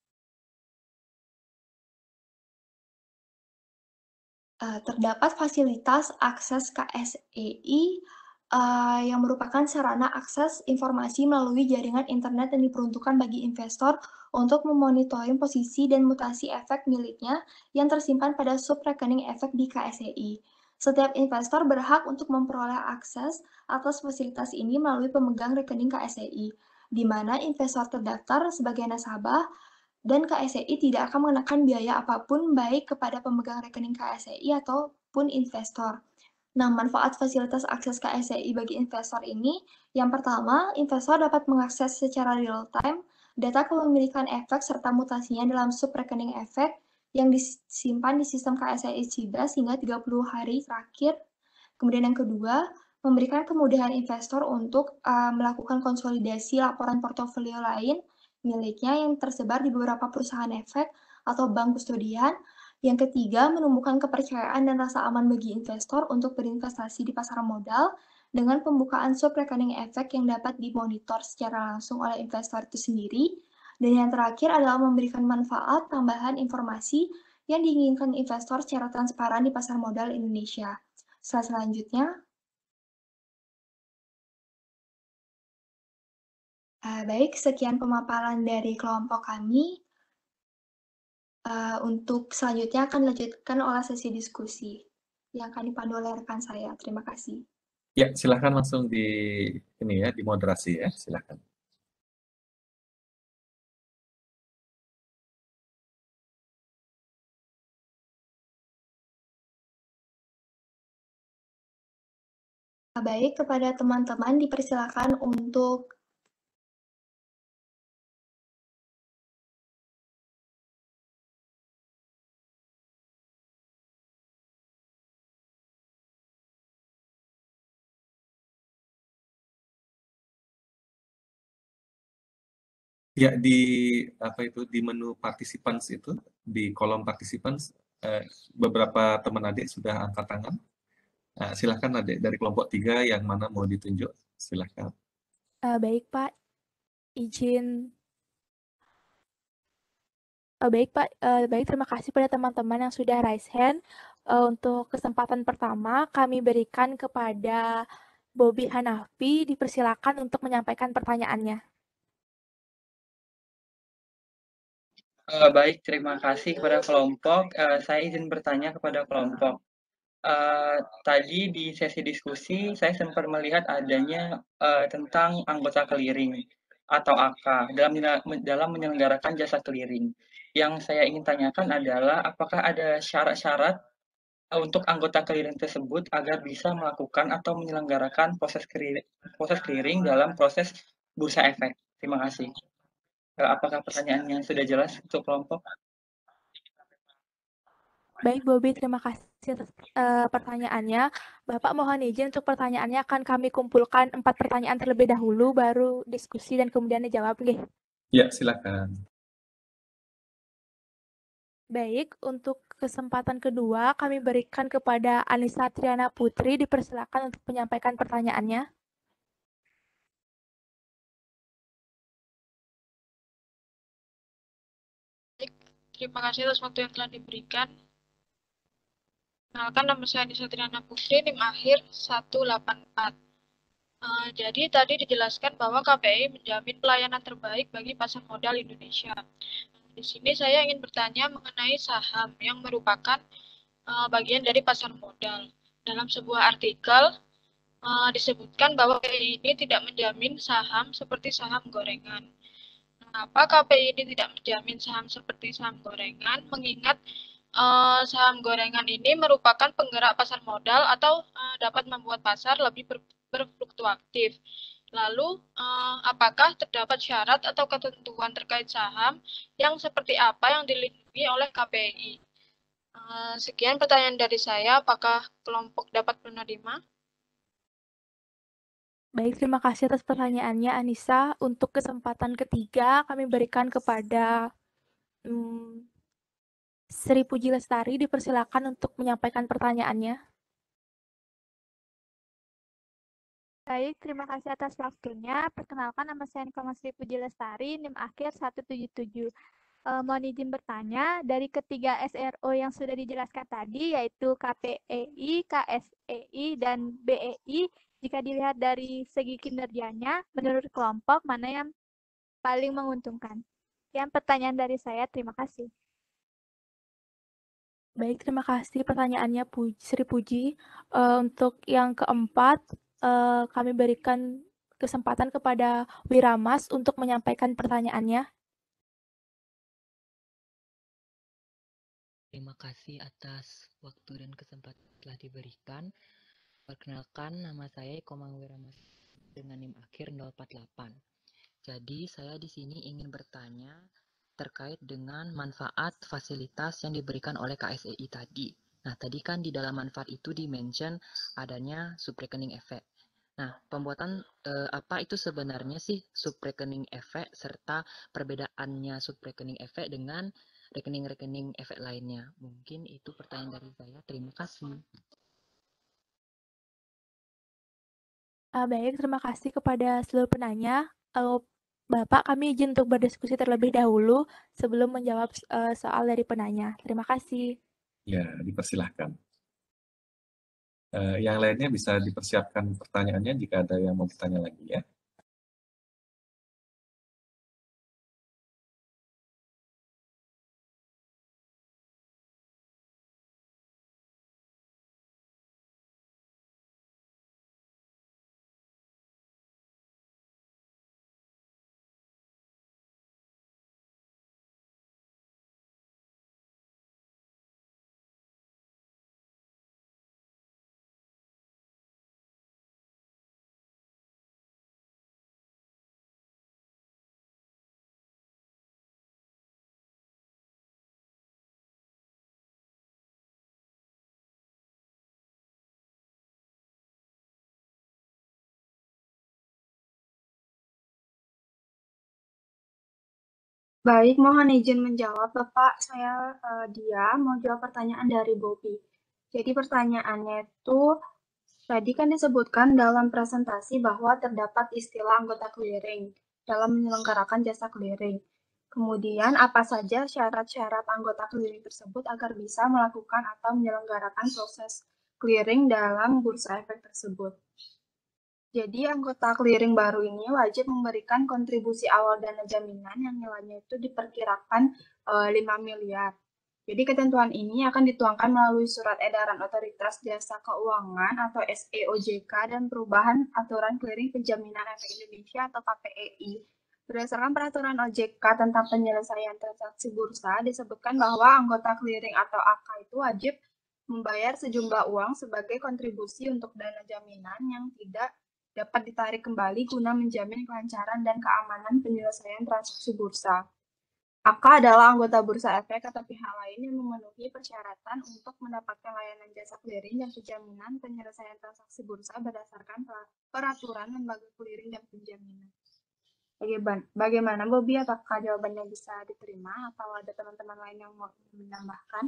terdapat fasilitas akses KSEI yang merupakan sarana akses informasi melalui jaringan internet yang diperuntukkan bagi investor untuk memonitoring posisi dan mutasi efek miliknya yang tersimpan pada subrekening efek di KSEI. Setiap investor berhak untuk memperoleh akses atas fasilitas ini melalui pemegang rekening KSEI, di mana investor terdaftar sebagai nasabah dan KSEI tidak akan mengenakan biaya apapun baik kepada pemegang rekening KSEI ataupun investor. Nah, manfaat fasilitas akses KSEI bagi investor ini, yang pertama, investor dapat mengakses secara real-time data kepemilikan efek serta mutasinya dalam subrekening efek yang disimpan di sistem KSEI CBAS hingga 30 hari terakhir. Kemudian yang kedua, memberikan kemudahan investor untuk melakukan konsolidasi laporan portofolio lain miliknya yang tersebar di beberapa perusahaan efek atau bank kustodian. Yang ketiga, menumbuhkan kepercayaan dan rasa aman bagi investor untuk berinvestasi di pasar modal dengan pembukaan subrekening efek yang dapat dimonitor secara langsung oleh investor itu sendiri. Dan yang terakhir adalah memberikan manfaat tambahan informasi yang diinginkan investor secara transparan di pasar modal Indonesia. Selanjutnya, baik, sekian pemaparan dari kelompok kami. Untuk selanjutnya akan dilanjutkan oleh sesi diskusi yang akan dipandu oleh rekan saya. Terima kasih. Ya, silakan langsung dimoderasi ya, silakan. Baik, kepada teman-teman dipersilakan untuk ya di di menu participants itu, di kolom participants, beberapa teman adik sudah angkat tangan. Silakan adik dari kelompok 3 yang mana mau ditunjuk, silakan. Baik Pak, izin. Baik Pak, baik, terima kasih pada teman-teman yang sudah raise hand. Untuk kesempatan pertama kami berikan kepada Bobby Hanafi, dipersilakan untuk menyampaikan pertanyaannya. Baik, terima kasih kepada kelompok. Saya izin bertanya kepada kelompok. Tadi di sesi diskusi saya sempat melihat adanya tentang anggota clearing atau AK dalam menyelenggarakan jasa clearing. Yang saya ingin tanyakan adalah apakah ada syarat-syarat untuk anggota clearing tersebut agar bisa melakukan atau menyelenggarakan proses clearing dalam proses bursa efek. Terima kasih. Apakah pertanyaannya sudah jelas untuk kelompok? Baik Bobby, terima kasih atas pertanyaannya. Bapak mohon izin untuk pertanyaannya akan kami kumpulkan 4 pertanyaan terlebih dahulu, baru diskusi dan kemudian dijawab. Ya, silakan. Baik, untuk kesempatan kedua kami berikan kepada Anissa Triana Putri, dipersilakan untuk menyampaikan pertanyaannya. Terima kasih atas waktu yang telah diberikan. Kenalkan, nama saya Anissa Triana Putri, NIM akhir 184. Jadi tadi dijelaskan bahwa KPI menjamin pelayanan terbaik bagi pasar modal Indonesia. Di sini saya ingin bertanya mengenai saham yang merupakan bagian dari pasar modal. Dalam sebuah artikel disebutkan bahwa KPI ini tidak menjamin saham seperti saham gorengan. Mengapa KPI ini tidak menjamin saham seperti saham gorengan? Mengingat saham gorengan ini merupakan penggerak pasar modal atau dapat membuat pasar lebih berfluktuatif. Lalu, apakah terdapat syarat atau ketentuan terkait saham yang seperti apa yang dilindungi oleh KPI? Sekian pertanyaan dari saya. Apakah kelompok dapat menerima? Baik, terima kasih atas pertanyaannya, Anissa. Untuk kesempatan ketiga, kami berikan kepada Sri Puji Lestari, dipersilakan untuk menyampaikan pertanyaannya. Baik, terima kasih atas waktunya. Perkenalkan, nama saya Sri Puji Lestari, NIM akhir 177. Mohon izin bertanya, dari ketiga SRO yang sudah dijelaskan tadi, yaitu KPEI, KSEI, dan BEI, jika dilihat dari segi kinerjanya, menurut kelompok, mana yang paling menguntungkan? Sekian pertanyaan dari saya, terima kasih. Baik, terima kasih pertanyaannya Sri Puji. Untuk yang keempat, kami berikan kesempatan kepada Wiramas untuk menyampaikan pertanyaannya. Terima kasih atas waktu dan kesempatan telah diberikan. Perkenalkan, nama saya Komang Wiramas dengan NIM akhir 048. Jadi, saya di sini ingin bertanya terkait dengan manfaat fasilitas yang diberikan oleh KSEI tadi. Nah, tadi kan di dalam manfaat itu di-mention adanya subrekening efek. Nah, pembuatan apa itu sebenarnya sih subrekening efek serta perbedaannya subrekening efek dengan rekening-rekening efek lainnya? Mungkin itu pertanyaan dari saya. Terima kasih. Baik, terima kasih kepada seluruh penanya. Bapak, kami izin untuk berdiskusi terlebih dahulu sebelum menjawab soal dari penanya. Terima kasih. Ya, dipersilahkan. Yang lainnya bisa dipersiapkan pertanyaannya jika ada yang mau bertanya lagi ya. Baik, mohon izin menjawab, Bapak. Saya Dia mau jawab pertanyaan dari Bobby. Jadi pertanyaannya itu, tadi kan disebutkan dalam presentasi bahwa terdapat istilah anggota clearing dalam menyelenggarakan jasa clearing. Kemudian, apa saja syarat-syarat anggota clearing tersebut agar bisa melakukan atau menyelenggarakan proses clearing dalam bursa efek tersebut? Jadi anggota clearing baru ini wajib memberikan kontribusi awal dana jaminan yang nilainya itu diperkirakan 5 miliar. Jadi ketentuan ini akan dituangkan melalui surat edaran Otoritas Jasa Keuangan atau SEOJK dan perubahan aturan clearing penjaminan efek Indonesia atau KPEI. Berdasarkan peraturan OJK tentang penyelesaian transaksi bursa, disebutkan bahwa anggota clearing atau AK itu wajib membayar sejumlah uang sebagai kontribusi untuk dana jaminan yang tidak dapat ditarik kembali guna menjamin kelancaran dan keamanan penyelesaian transaksi bursa. AK adalah anggota bursa efek atau pihak lain yang memenuhi persyaratan untuk mendapatkan layanan jasa clearing dan penjaminan penyelesaian transaksi bursa berdasarkan peraturan lembaga clearing dan penjaminan. Bagaimana, Bobby? Apakah jawabannya bisa diterima atau ada teman-teman lain yang mau menambahkan?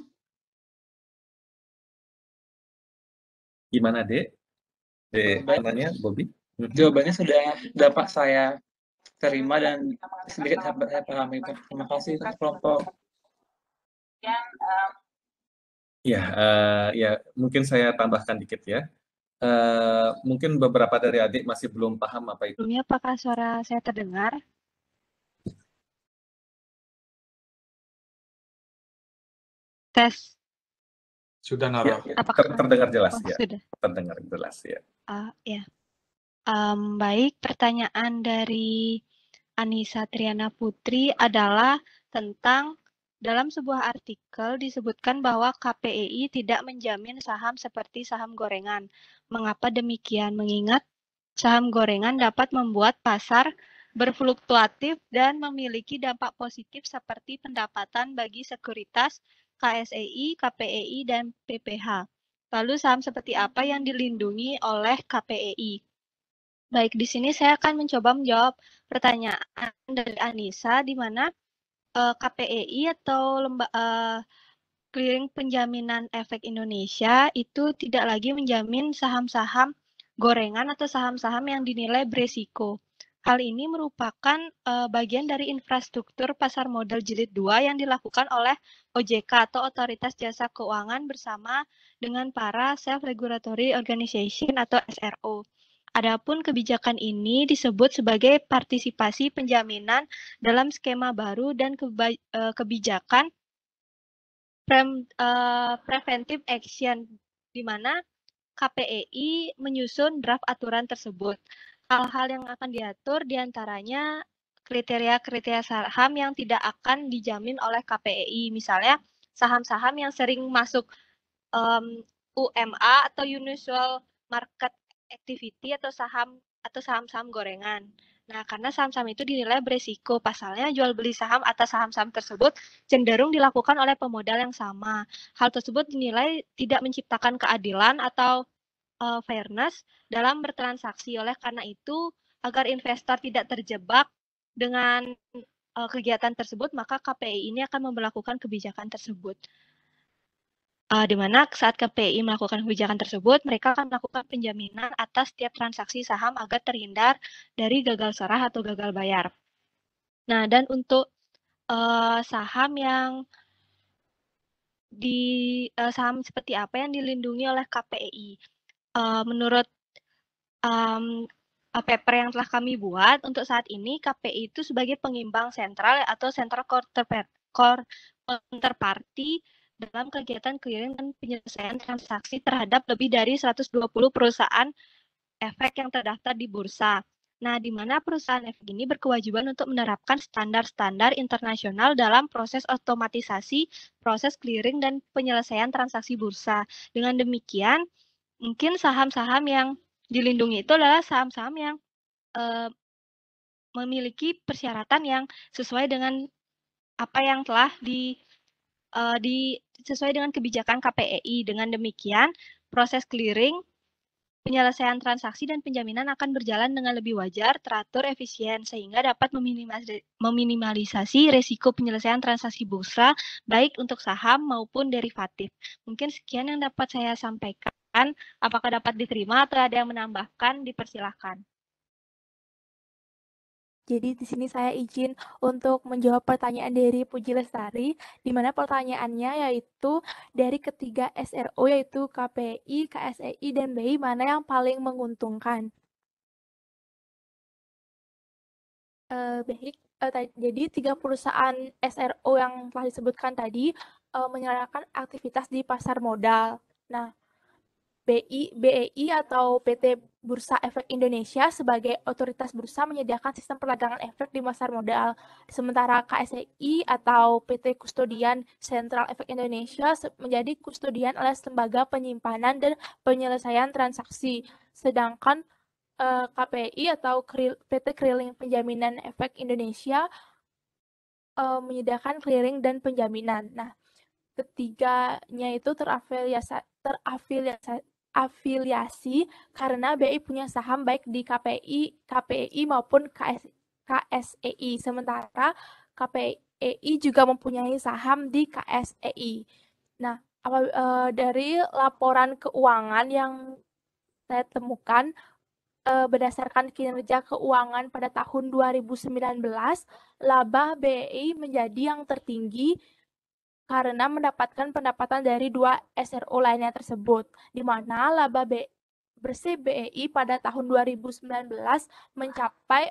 Gimana, Dek? Pertanyaannya, Bobby? Jawabannya sudah dapat saya terima dan sedikit saya pahami. Terima kasih untuk kelompok. Ya, mungkin saya tambahkan dikit ya. Mungkin beberapa dari adik masih belum paham apa itu. Sebelumnya, apakah suara saya terdengar? Tes. Sudah, Nora. Ya, terdengar jelas ya. Sudah. Terdengar jelas ya. Ya. Baik, pertanyaan dari Anissa Triana Putri adalah tentang dalam sebuah artikel disebutkan bahwa KPEI tidak menjamin saham seperti saham gorengan. Mengapa demikian? Mengingat saham gorengan dapat membuat pasar berfluktuatif dan memiliki dampak positif seperti pendapatan bagi sekuritas, KSEI, KPEI, dan PPH. Lalu saham seperti apa yang dilindungi oleh KPEI? Baik, di sini saya akan mencoba menjawab pertanyaan dari Anissa, di mana KPEI atau Clearing Penjaminan Efek Indonesia itu tidak lagi menjamin saham-saham gorengan atau saham-saham yang dinilai beresiko. Hal ini merupakan bagian dari infrastruktur pasar modal jilid 2 yang dilakukan oleh OJK atau Otoritas Jasa Keuangan bersama dengan para Self-Regulatory Organization atau SRO. Adapun kebijakan ini disebut sebagai partisipasi penjaminan dalam skema baru dan kebijakan preventive action, di mana KPEI menyusun draft aturan tersebut. Hal-hal yang akan diatur diantaranya kriteria-kriteria saham yang tidak akan dijamin oleh KPEI, misalnya saham-saham yang sering masuk UMA atau Unusual Market Activity atau saham-saham gorengan. Nah, karena saham-saham itu dinilai beresiko, pasalnya jual beli saham atas saham-saham tersebut cenderung dilakukan oleh pemodal yang sama. Hal tersebut dinilai tidak menciptakan keadilan atau fairness dalam bertransaksi. Oleh karena itu, agar investor tidak terjebak dengan kegiatan tersebut, maka KPI ini akan memberlakukan kebijakan tersebut. Di mana saat KPI melakukan kebijakan tersebut, mereka akan melakukan penjaminan atas setiap transaksi saham agar terhindar dari gagal serah atau gagal bayar. Nah, dan untuk saham yang saham seperti apa yang dilindungi oleh KPI? Menurut paper yang telah kami buat, untuk saat ini KPI itu sebagai pengimbang sentral atau central counterparty dalam kegiatan clearing dan penyelesaian transaksi terhadap lebih dari 120 perusahaan efek yang terdaftar di bursa. Nah, di mana perusahaan efek ini berkewajiban untuk menerapkan standar-standar internasional dalam proses otomatisasi, proses clearing, dan penyelesaian transaksi bursa. Dengan demikian, mungkin saham-saham yang dilindungi itu adalah saham-saham yang memiliki persyaratan yang sesuai dengan apa yang telah sesuai dengan kebijakan KPEI. Dengan demikian, proses clearing, penyelesaian transaksi, dan penjaminan akan berjalan dengan lebih wajar, teratur, efisien, sehingga dapat meminimalisasi risiko penyelesaian transaksi bursa, baik untuk saham maupun derivatif. Mungkin sekian yang dapat saya sampaikan. Apakah dapat diterima atau ada yang menambahkan? Dipersilahkan. Jadi di sini saya izin untuk menjawab pertanyaan dari Puji Lestari, di mana pertanyaannya yaitu dari ketiga SRO yaitu KPI, KSEI, dan BI, mana yang paling menguntungkan? Baik, jadi 3 perusahaan SRO yang telah disebutkan tadi menyelenggarakan aktivitas di pasar modal. Nah, BEI atau PT Bursa Efek Indonesia sebagai otoritas bursa menyediakan sistem perdagangan efek di pasar modal. Sementara KSEI atau PT Kustodian Sentral Efek Indonesia menjadi kustodian alias lembaga penyimpanan dan penyelesaian transaksi. Sedangkan KPI atau PT Clearing Penjaminan Efek Indonesia menyediakan clearing dan penjaminan. Nah, ketiganya itu terafiliasi karena BI punya saham baik di KPI maupun KSEI. Sementara KPEI juga mempunyai saham di KSEI. Nah, dari laporan keuangan yang saya temukan berdasarkan kinerja keuangan pada tahun 2019, laba BI menjadi yang tertinggi karena mendapatkan pendapatan dari 2 SRO lainnya tersebut, di mana laba bersih BEI pada tahun 2019 mencapai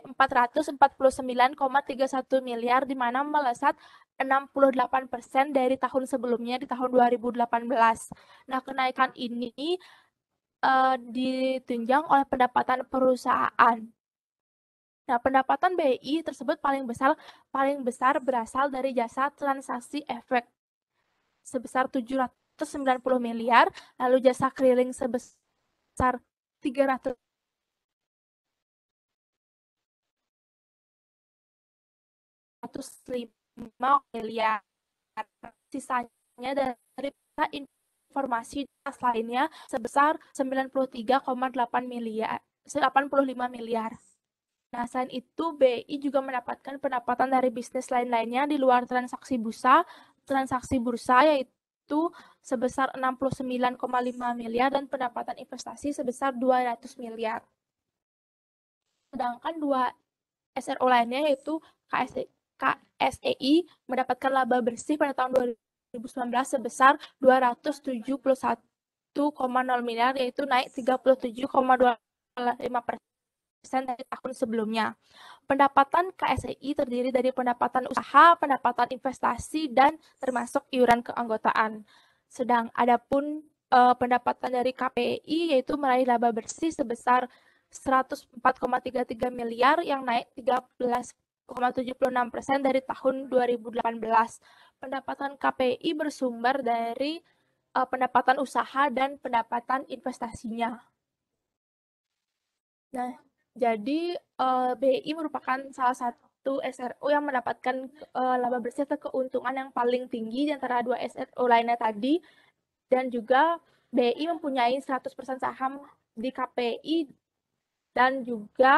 449,31 miliar, di mana melesat 68% dari tahun sebelumnya di tahun 2018. Nah, kenaikan ini ditunjang oleh pendapatan perusahaan. Nah, pendapatan BI tersebut paling besar berasal dari jasa transaksi efek sebesar 790 miliar, lalu jasa keliling sebesar 305 miliar. Sisanya dari informasi lainnya sebesar 93,85 miliar. Nah, selain itu, BI juga mendapatkan pendapatan dari bisnis lain-lainnya di luar transaksi bursa, yaitu sebesar 69,5 miliar dan pendapatan investasi sebesar 200 miliar. Sedangkan dua SRO lainnya yaitu KSEI mendapatkan laba bersih pada tahun 2019 sebesar 271,0 miliar, yaitu naik 37,25% dari tahun sebelumnya. Pendapatan KSEI terdiri dari pendapatan usaha, pendapatan investasi, dan termasuk iuran keanggotaan. Sedang adapun pendapatan dari KPI yaitu meraih laba bersih sebesar 104,33 miliar yang naik 13,76% dari tahun 2018. Pendapatan KPI bersumber dari pendapatan usaha dan pendapatan investasinya. Nah, jadi BI merupakan salah satu SRO yang mendapatkan laba bersih atau keuntungan yang paling tinggi di antara dua SRO lainnya tadi, dan juga BI mempunyai 100% saham di KPI dan juga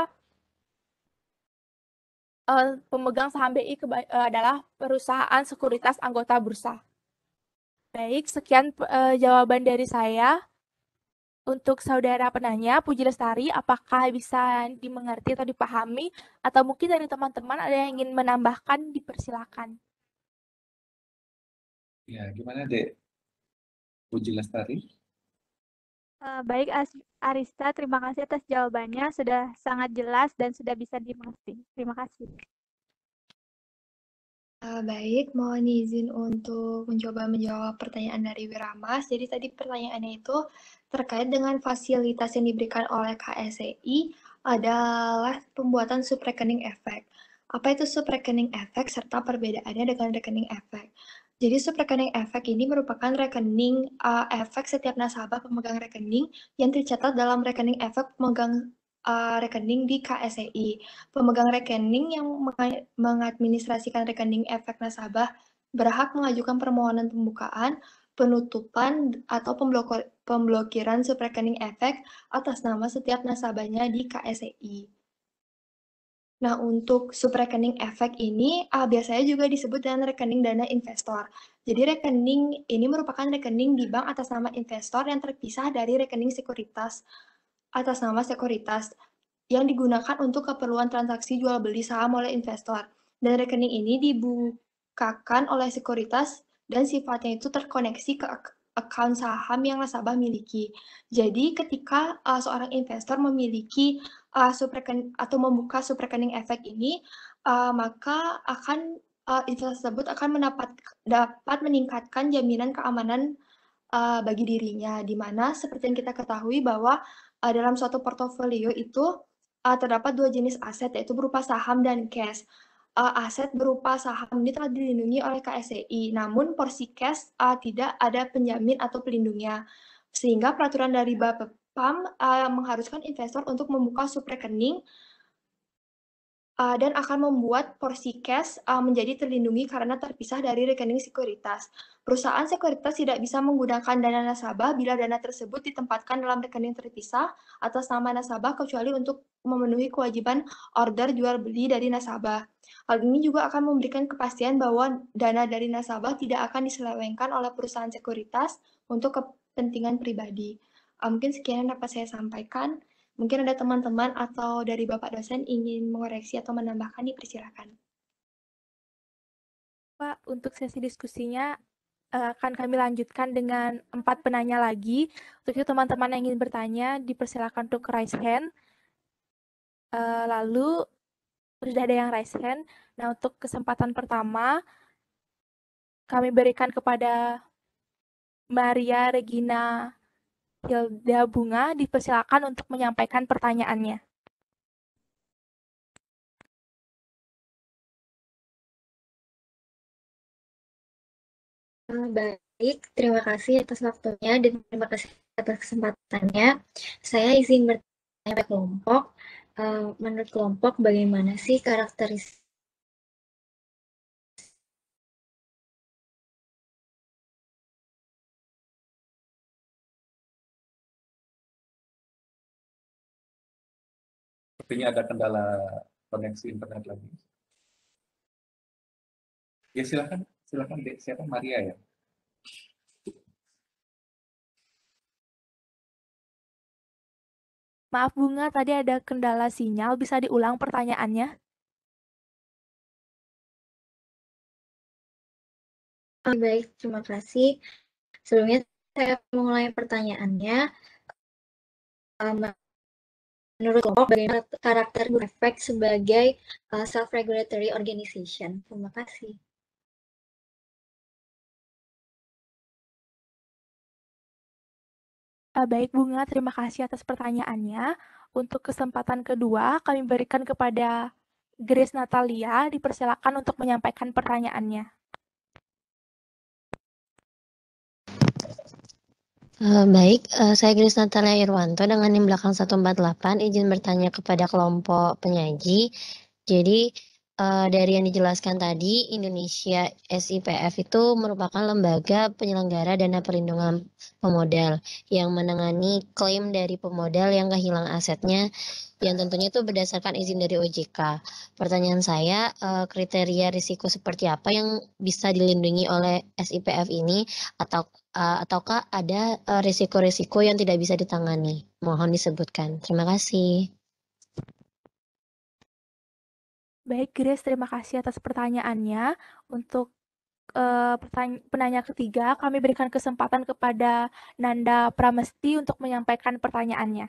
pemegang saham BI adalah perusahaan sekuritas anggota bursa. Baik, sekian jawaban dari saya. Untuk saudara penanya, Puji Lestari, apakah bisa dimengerti atau dipahami? Atau mungkin dari teman-teman ada yang ingin menambahkan, dipersilakan. Ya, gimana, Dek? Puji Lestari? Baik, Arista, terima kasih atas jawabannya. Sudah sangat jelas dan sudah bisa dimengerti. Terima kasih. Baik, mohon izin untuk mencoba menjawab pertanyaan dari Wiramas. Jadi tadi pertanyaannya itu terkait dengan fasilitas yang diberikan oleh KSEI adalah pembuatan subrekening efek. Apa itu subrekening efek serta perbedaannya dengan rekening efek? Jadi subrekening efek ini merupakan rekening efek setiap nasabah pemegang rekening yang tercatat dalam rekening efek pemegang rekening di KSEI. Pemegang rekening yang mengadministrasikan rekening efek nasabah berhak mengajukan permohonan pembukaan, penutupan, atau pemblokiran subrekening efek atas nama setiap nasabahnya di KSEI. Nah, untuk subrekening efek ini biasanya juga disebut dengan rekening dana investor. Jadi rekening ini merupakan rekening di bank atas nama investor yang terpisah dari rekening sekuritas atas nama sekuritas yang digunakan untuk keperluan transaksi jual beli saham oleh investor. Dan rekening ini dibukakan oleh sekuritas dan sifatnya itu terkoneksi ke account saham yang nasabah miliki. Jadi ketika seorang investor memiliki atau membuka subrekening efek ini, maka akan investor tersebut akan dapat meningkatkan jaminan keamanan bagi dirinya, di mana seperti yang kita ketahui bahwa dalam suatu portofolio itu terdapat dua jenis aset, yaitu berupa saham dan cash. Aset berupa saham ini telah dilindungi oleh KSEI, namun porsi cash tidak ada penjamin atau pelindungnya. Sehingga peraturan dari Bapepam mengharuskan investor untuk membuka subrekening dan akan membuat porsi cash menjadi terlindungi karena terpisah dari rekening sekuritas. Perusahaan sekuritas tidak bisa menggunakan dana nasabah bila dana tersebut ditempatkan dalam rekening terpisah atas nama nasabah kecuali untuk memenuhi kewajiban order jual beli dari nasabah. Hal ini juga akan memberikan kepastian bahwa dana dari nasabah tidak akan diselewengkan oleh perusahaan sekuritas untuk kepentingan pribadi. Mungkin sekian yang dapat saya sampaikan. Mungkin ada teman-teman atau dari Bapak dosen ingin mengoreksi atau menambahkan, dipersilakan. Pak, untuk sesi diskusinya akan kami lanjutkan dengan 4 penanya lagi. Untuk itu teman-teman yang ingin bertanya, dipersilakan untuk raise hand. Lalu sudah ada yang raise hand. Nah, untuk kesempatan pertama, kami berikan kepada Maria Regina Hilda Bunga, dipersilakan untuk menyampaikan pertanyaannya. Baik, terima kasih atas waktunya dan terima kasih atas kesempatannya. Saya izin bertanya pada kelompok. Menurut kelompok, bagaimana sih karakteristik Sepertinya ada kendala koneksi internet lagi. Ya silakan Dek. Siapa Maria ya? Maaf Bunga, tadi ada kendala sinyal. Bisa diulang pertanyaannya? Baik, terima kasih. Sebelumnya saya mulai pertanyaannya. Menurut kelompok, bagaimana karakter efek sebagai self-regulatory organization? Terima kasih. Baik Bunga, terima kasih atas pertanyaannya. Untuk kesempatan kedua, kami berikan kepada Grace Natalia, dipersilakan untuk menyampaikan pertanyaannya. Baik, saya Grace Natalia Irwanto dengan NIM belakang 148, izin bertanya kepada kelompok penyaji. Jadi, dari yang dijelaskan tadi, Indonesia SIPF itu merupakan lembaga penyelenggara dana perlindungan pemodal yang menangani klaim dari pemodal yang kehilangan asetnya, yang tentunya itu berdasarkan izin dari OJK. Pertanyaan saya, kriteria risiko seperti apa yang bisa dilindungi oleh SIPF ini, ataukah ada risiko-risiko yang tidak bisa ditangani? Mohon disebutkan. Terima kasih. Baik Grace, terima kasih atas pertanyaannya. Untuk penanya ketiga, kami berikan kesempatan kepada Nanda Pramesti untuk menyampaikan pertanyaannya.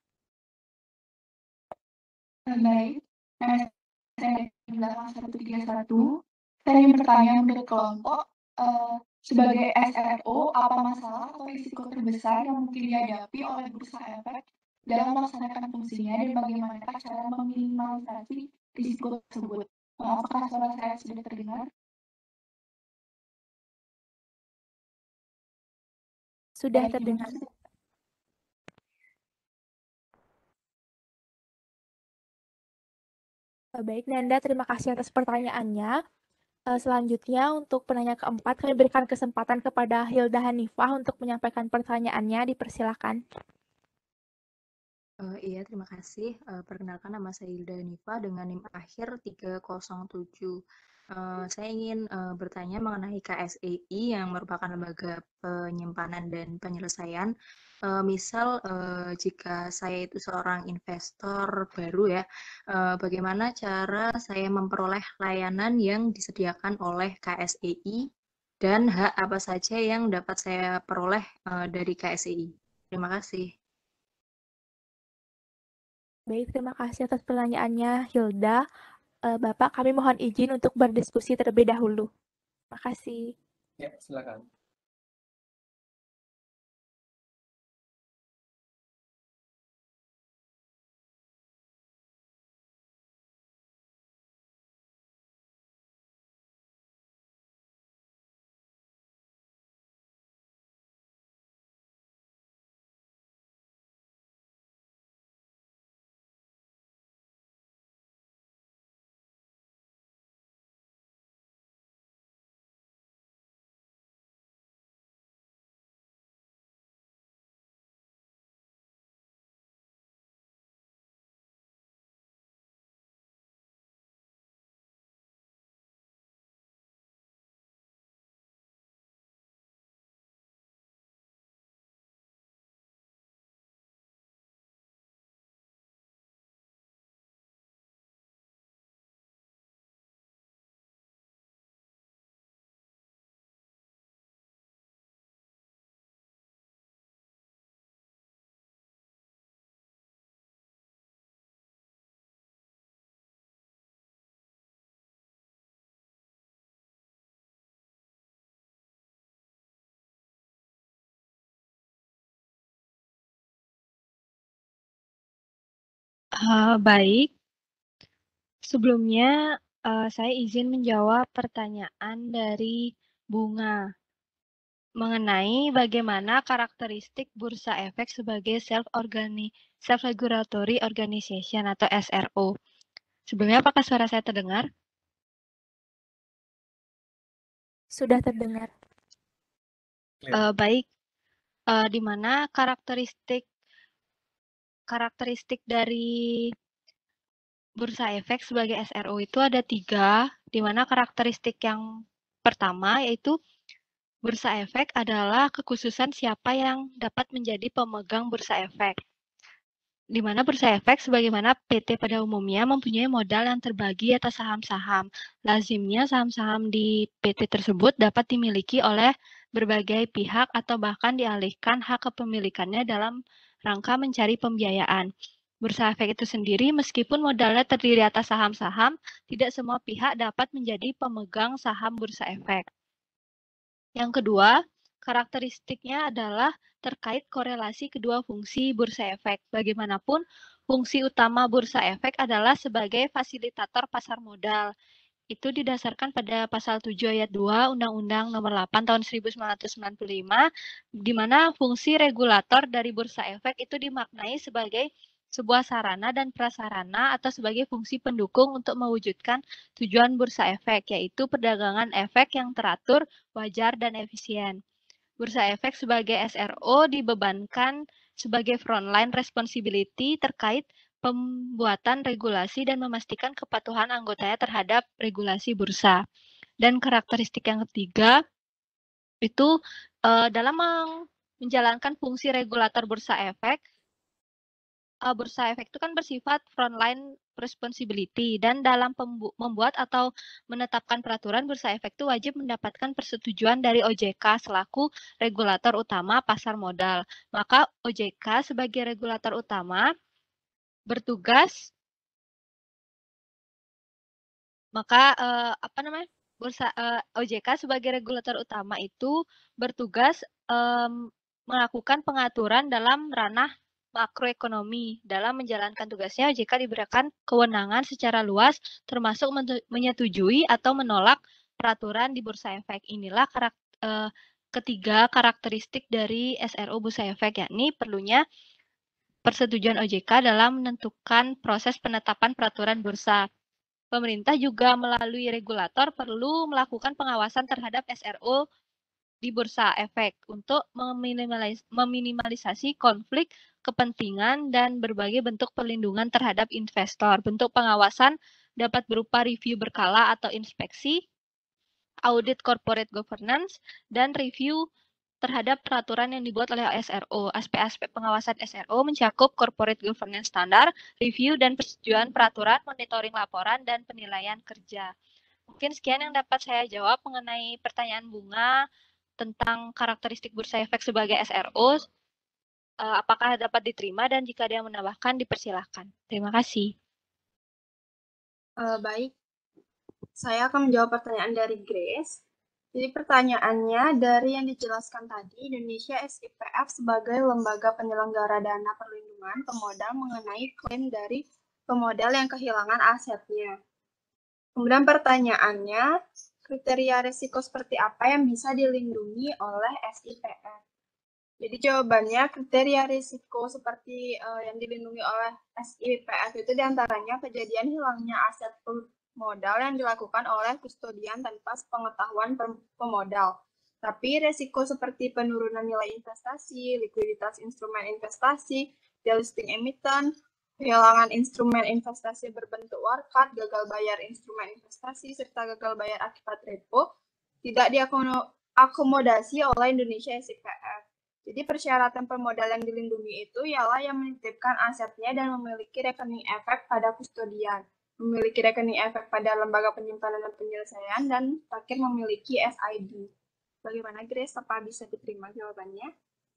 Baik, saya di belakang 131. Saya ingin bertanya menurut kelompok, sebagai SRO, apa masalah atau risiko terbesar yang mungkin dihadapi oleh bursa efek dalam melaksanakan fungsinya dan bagaimana cara meminimalisasi risiko tersebut? Apakah suara saya sudah terdengar? Sudah terdengar. Baik, Nanda, terima kasih atas pertanyaannya. Selanjutnya, untuk penanya keempat, kami berikan kesempatan kepada Hilda Hanifah untuk menyampaikan pertanyaannya. Dipersilakan. Iya, terima kasih. Perkenalkan, nama saya Hilda Hanifah dengan NIM akhir 307. Saya ingin bertanya mengenai KSEI yang merupakan lembaga penyimpanan dan penyelesaian. Misal jika saya itu seorang investor baru ya, bagaimana cara saya memperoleh layanan yang disediakan oleh KSEI dan hak apa saja yang dapat saya peroleh dari KSEI? Terima kasih. Baik, terima kasih atas pertanyaannya, Hilda. Bapak, kami mohon izin untuk berdiskusi terlebih dahulu. Terima kasih. Ya, silakan. Baik, sebelumnya saya izin menjawab pertanyaan dari Bunga mengenai bagaimana karakteristik bursa efek sebagai self-regulatory organization atau SRO. Sebelumnya, apakah suara saya terdengar? Sudah terdengar. Baik, di mana karakteristik dari bursa efek sebagai SRO itu ada 3, di mana karakteristik yang pertama yaitu bursa efek adalah kekhususan siapa yang dapat menjadi pemegang bursa efek. Di mana bursa efek sebagaimana PT pada umumnya mempunyai modal yang terbagi atas saham-saham. Lazimnya saham-saham di PT tersebut dapat dimiliki oleh berbagai pihak atau bahkan dialihkan hak kepemilikannya dalam rangka mencari pembiayaan. Bursa efek itu sendiri meskipun modalnya terdiri atas saham-saham, tidak semua pihak dapat menjadi pemegang saham bursa efek. Yang kedua, karakteristiknya adalah terkait korelasi kedua fungsi bursa efek. Bagaimanapun, fungsi utama bursa efek adalah sebagai fasilitator pasar modal. Itu didasarkan pada pasal 7 ayat 2 Undang-Undang Nomor 8 Tahun 1995, di mana fungsi regulator dari bursa efek itu dimaknai sebagai sebuah sarana dan prasarana atau sebagai fungsi pendukung untuk mewujudkan tujuan bursa efek, yaitu perdagangan efek yang teratur, wajar, dan efisien. Bursa efek sebagai SRO dibebankan sebagai frontline responsibility terkait pembuatan regulasi dan memastikan kepatuhan anggotanya terhadap regulasi bursa. Dan karakteristik yang ketiga itu dalam menjalankan fungsi regulator bursa efek itu kan bersifat frontline responsibility, dan dalam membuat atau menetapkan peraturan bursa efek itu wajib mendapatkan persetujuan dari OJK selaku regulator utama pasar modal. Maka OJK sebagai regulator utama bertugas OJK sebagai regulator utama itu bertugas melakukan pengaturan dalam ranah makroekonomi. Dalam menjalankan tugasnya, OJK diberikan kewenangan secara luas, termasuk menyetujui atau menolak peraturan di bursa efek. Inilah ketiga karakteristik dari SRO bursa efek, yakni perlunya persetujuan OJK dalam menentukan proses penetapan peraturan bursa. Pemerintah juga melalui regulator perlu melakukan pengawasan terhadap SRO di bursa efek untuk meminimalisasi konflik kepentingan dan berbagai bentuk perlindungan terhadap investor. Bentuk pengawasan dapat berupa review berkala atau inspeksi, audit corporate governance, dan review terhadap peraturan yang dibuat oleh SRO. Aspek-aspek pengawasan SRO mencakup corporate governance standar, review dan persetujuan peraturan, monitoring laporan, dan penilaian kerja. Mungkin sekian yang dapat saya jawab mengenai pertanyaan Bunga tentang karakteristik bursa efek sebagai SRO. Apakah dapat diterima, dan jika ada yang menambahkan dipersilahkan. Terima kasih. Baik, saya akan menjawab pertanyaan dari Grace. Jadi pertanyaannya dari yang dijelaskan tadi, Indonesia SIPF sebagai lembaga penyelenggara dana perlindungan pemodal mengenai klaim dari pemodal yang kehilangan asetnya. Kemudian pertanyaannya, kriteria risiko seperti apa yang bisa dilindungi oleh SIPF? Jadi jawabannya kriteria risiko seperti yang dilindungi oleh SIPF itu diantaranya kejadian hilangnya aset modal yang dilakukan oleh kustodian tanpa sepengetahuan pemodal. Tapi risiko seperti penurunan nilai investasi, likuiditas instrumen investasi, delisting emiten, kehilangan instrumen investasi berbentuk warkat, gagal bayar instrumen investasi, serta gagal bayar akibat repo tidak diakomodasi oleh Indonesia SIPF. Jadi persyaratan pemodal yang dilindungi itu ialah yang menitipkan asetnya dan memiliki rekening efek pada kustodian, memiliki rekening efek pada lembaga penyimpanan dan penyelesaian, dan terakhir memiliki SID. Bagaimana Grace? Apa bisa diterima jawabannya?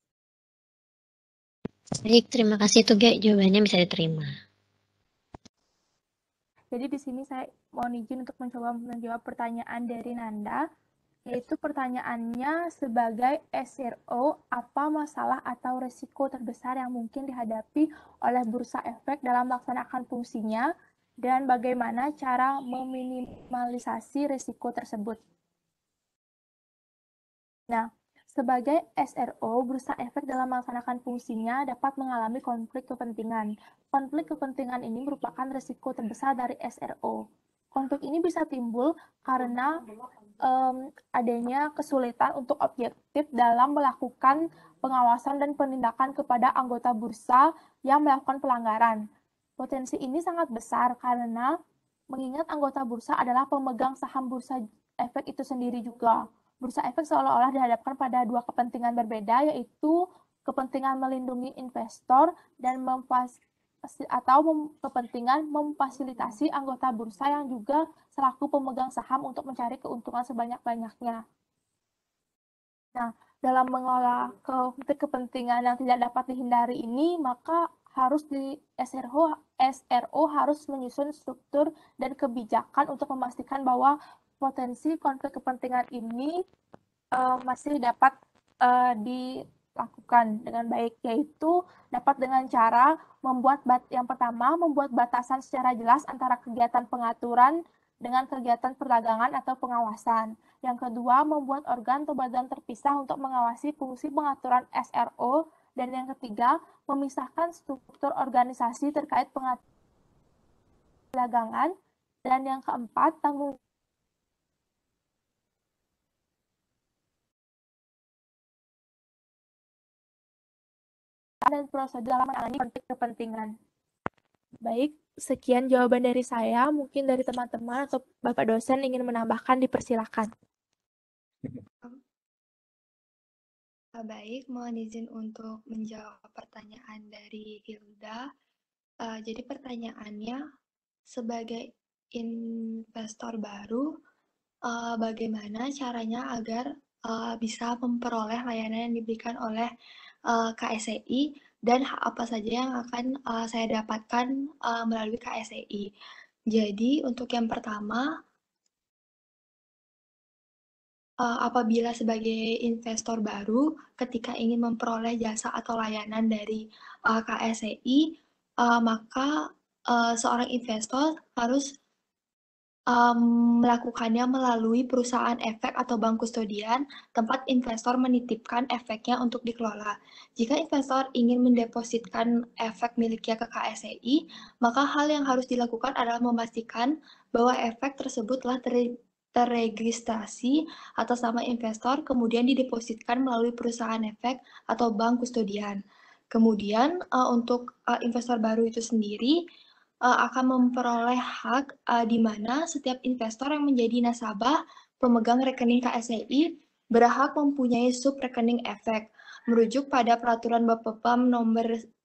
Baik, terima kasih Tuge, jawabannya bisa diterima. Jadi di sini saya mohon izin untuk mencoba menjawab pertanyaan dari Nanda. Yaitu pertanyaannya sebagai SRO, apa masalah atau resiko terbesar yang mungkin dihadapi oleh bursa efek dalam melaksanakan fungsinya dan bagaimana cara meminimalisasi resiko tersebut. Nah, sebagai SRO, bursa efek dalam melaksanakan fungsinya dapat mengalami konflik kepentingan. Konflik kepentingan ini merupakan resiko terbesar dari SRO. Konflik ini bisa timbul karena adanya kesulitan untuk objektif dalam melakukan pengawasan dan penindakan kepada anggota bursa yang melakukan pelanggaran. Potensi ini sangat besar karena mengingat anggota bursa adalah pemegang saham bursa efek itu sendiri juga. Bursa efek seolah-olah dihadapkan pada dua kepentingan berbeda, yaitu kepentingan melindungi investor dan kepentingan memfasilitasi anggota bursa yang juga selaku pemegang saham untuk mencari keuntungan sebanyak-banyaknya. Nah, dalam mengelola konflik kepentingan yang tidak dapat dihindari ini, maka harus di SRO harus menyusun struktur dan kebijakan untuk memastikan bahwa potensi konflik kepentingan ini masih dapat dilakukan dengan baik, yaitu dapat dengan cara yang pertama membuat batasan secara jelas antara kegiatan pengaturan dengan kegiatan perdagangan atau pengawasan. Yang kedua, membuat organ atau badan terpisah untuk mengawasi fungsi pengaturan SRO. Dan yang ketiga, memisahkan struktur organisasi terkait pengaturan perdagangan. Dan yang keempat, tanggung dan prosedur dalam menangani konflik kepentingan. Baik, sekian jawaban dari saya. Mungkin dari teman-teman atau Bapak dosen ingin menambahkan, dipersilakan. Baik, mohon izin untuk menjawab pertanyaan dari Hilda. Jadi pertanyaannya, sebagai investor baru, bagaimana caranya agar bisa memperoleh layanan yang diberikan oleh KSEI dan apa saja yang akan saya dapatkan melalui KSEI. Jadi untuk yang pertama, apabila sebagai investor baru ketika ingin memperoleh jasa atau layanan dari KSEI, maka seorang investor harus melakukannya melalui perusahaan efek atau bank kustodian, tempat investor menitipkan efeknya untuk dikelola. Jika investor ingin mendepositkan efek miliknya ke KSEI, maka hal yang harus dilakukan adalah memastikan bahwa efek tersebut telah terregistrasi atas nama investor, kemudian didepositkan melalui perusahaan efek atau bank kustodian. Kemudian untuk investor baru itu sendiri, akan memperoleh hak di mana setiap investor yang menjadi nasabah pemegang rekening KSEI berhak mempunyai subrekening efek. Merujuk pada peraturan Bapepam nomor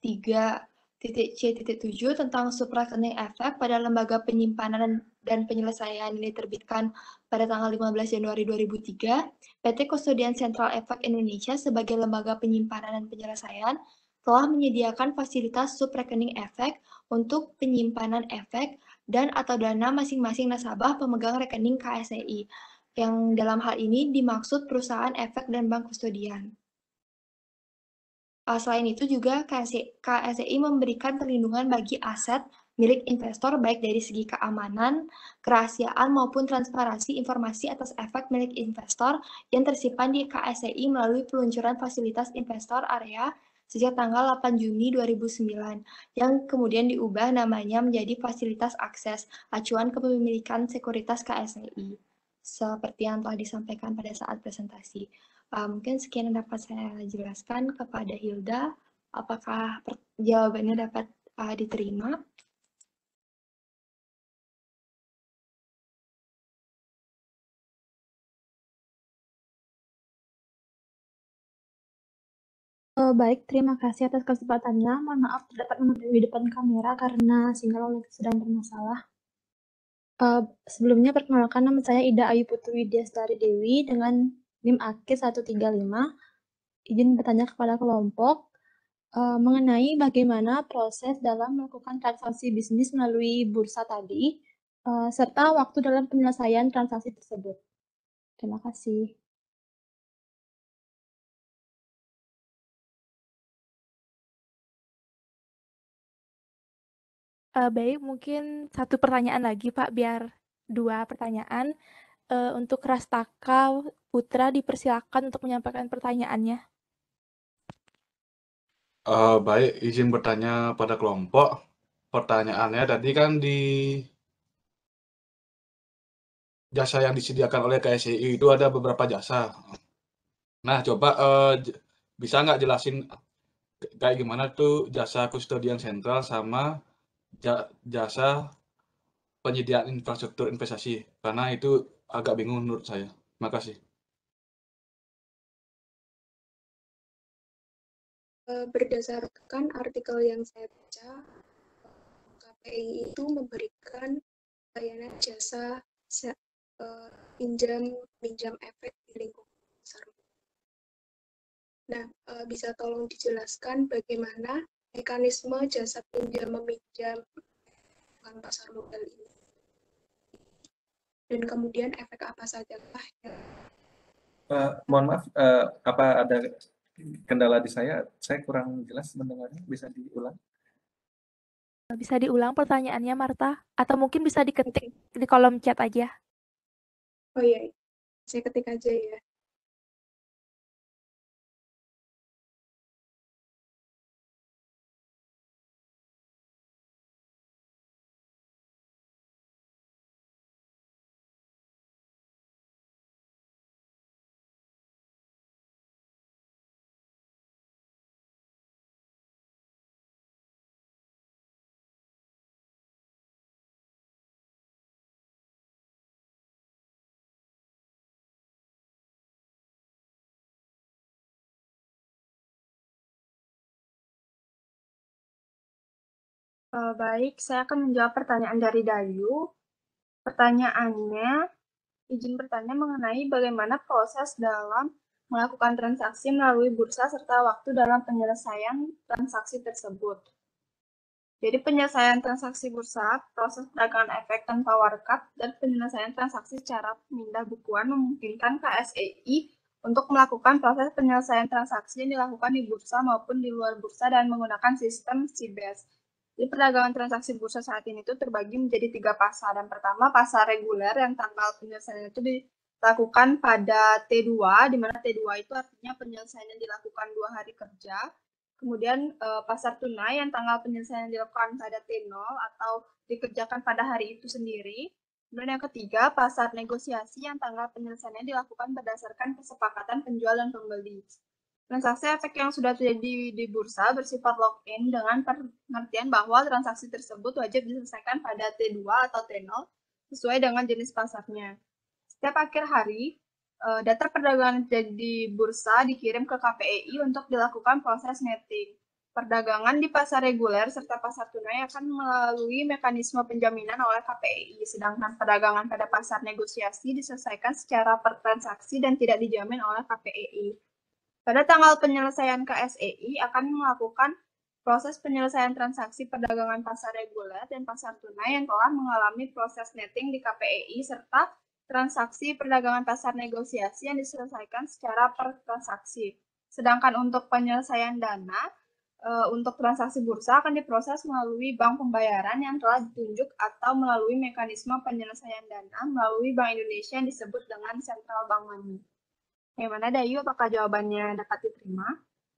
3.C.7 tentang subrekening efek pada lembaga penyimpanan dan penyelesaian ini diterbitkan pada tanggal 15 Januari 2003, PT Kustodian Sentral Efek Indonesia sebagai lembaga penyimpanan dan penyelesaian telah menyediakan fasilitas subrekening efek untuk penyimpanan efek dan atau dana masing-masing nasabah pemegang rekening KSEI, yang dalam hal ini dimaksud perusahaan efek dan bank kustodian. Selain itu juga KSEI memberikan perlindungan bagi aset milik investor baik dari segi keamanan, kerahasiaan maupun transparansi informasi atas efek milik investor yang tersimpan di KSEI melalui peluncuran fasilitas investor area sejak tanggal 8 Juni 2009, yang kemudian diubah namanya menjadi Fasilitas Akses Acuan Kepemilikan Sekuritas KSEI, seperti yang telah disampaikan pada saat presentasi. Mungkin sekian yang dapat saya jelaskan kepada Hilda. Apakah jawabannya dapat diterima? Baik, terima kasih atas kesempatannya. Mohon maaf terdapat di depan kamera karena sinyal sedang bermasalah. Sebelumnya perkenalkan, nama saya Ida Ayu Putri Widyastari Dewi dengan NIM AKIR 135. Izin bertanya kepada kelompok mengenai bagaimana proses dalam melakukan transaksi bisnis melalui bursa tadi, serta waktu dalam penyelesaian transaksi tersebut. Terima kasih. Baik, mungkin satu pertanyaan lagi, Pak, biar 2 pertanyaan. Untuk Rastaka Putra dipersilakan untuk menyampaikan pertanyaannya. Baik, izin bertanya pada kelompok. Pertanyaannya tadi kan di jasa yang disediakan oleh KSEI itu ada beberapa jasa. Nah, coba bisa nggak jelasin kayak gimana tuh jasa kustodian sentral sama jasa penyediaan infrastruktur investasi? Karena itu agak bingung menurut saya. Terima kasih. Berdasarkan artikel yang saya baca, KPI itu memberikan layanan jasa pinjam efek di lingkungan pasar. Nah, bisa tolong dijelaskan bagaimana mekanisme jasa pinjam meminjam pasar modal ini? Dan kemudian efek apa saja yang mohon maaf, apa ada kendala di saya kurang jelas mendengarnya, bisa diulang? Bisa diulang pertanyaannya, Marta? Atau mungkin bisa diketik di kolom chat aja? Oh iya, saya ketik aja ya. Baik, saya akan menjawab pertanyaan dari Dayu. Pertanyaannya, izin bertanya mengenai bagaimana proses dalam melakukan transaksi melalui bursa serta waktu dalam penyelesaian transaksi tersebut. Jadi penyelesaian transaksi bursa, proses perdagangan efek tanpa warkat, dan penyelesaian transaksi secara pemindah bukuan memungkinkan KSEI untuk melakukan proses penyelesaian transaksi yang dilakukan di bursa maupun di luar bursa dan menggunakan sistem CBES. Jadi perdagangan transaksi bursa saat ini itu terbagi menjadi 3 pasar. Yang pertama pasar reguler yang tanggal penyelesaian itu dilakukan pada T2, di mana T2 itu artinya penyelesaiannya dilakukan 2 hari kerja. Kemudian pasar tunai yang tanggal penyelesaian dilakukan pada T0 atau dikerjakan pada hari itu sendiri. Kemudian yang ketiga, pasar negosiasi yang tanggal penyelesaiannya dilakukan berdasarkan kesepakatan penjual dan pembeli. Transaksi efek yang sudah terjadi di bursa bersifat lock-in dengan pengertian bahwa transaksi tersebut wajib diselesaikan pada T2 atau T0 sesuai dengan jenis pasarnya. Setiap akhir hari, data perdagangan di bursa dikirim ke KPEI untuk dilakukan proses netting. Perdagangan di pasar reguler serta pasar tunai akan melalui mekanisme penjaminan oleh KPEI, sedangkan perdagangan pada pasar negosiasi diselesaikan secara per transaksi dan tidak dijamin oleh KPEI. Pada tanggal penyelesaian KSEI akan melakukan proses penyelesaian transaksi perdagangan pasar reguler dan pasar tunai yang telah mengalami proses netting di KPEI serta transaksi perdagangan pasar negosiasi yang diselesaikan secara per transaksi. Sedangkan untuk penyelesaian dana, untuk transaksi bursa akan diproses melalui bank pembayaran yang telah ditunjuk atau melalui mekanisme penyelesaian dana melalui Bank Indonesia yang disebut dengan Central Bank Money. Bagaimana Dayu, apakah jawabannya dapat diterima?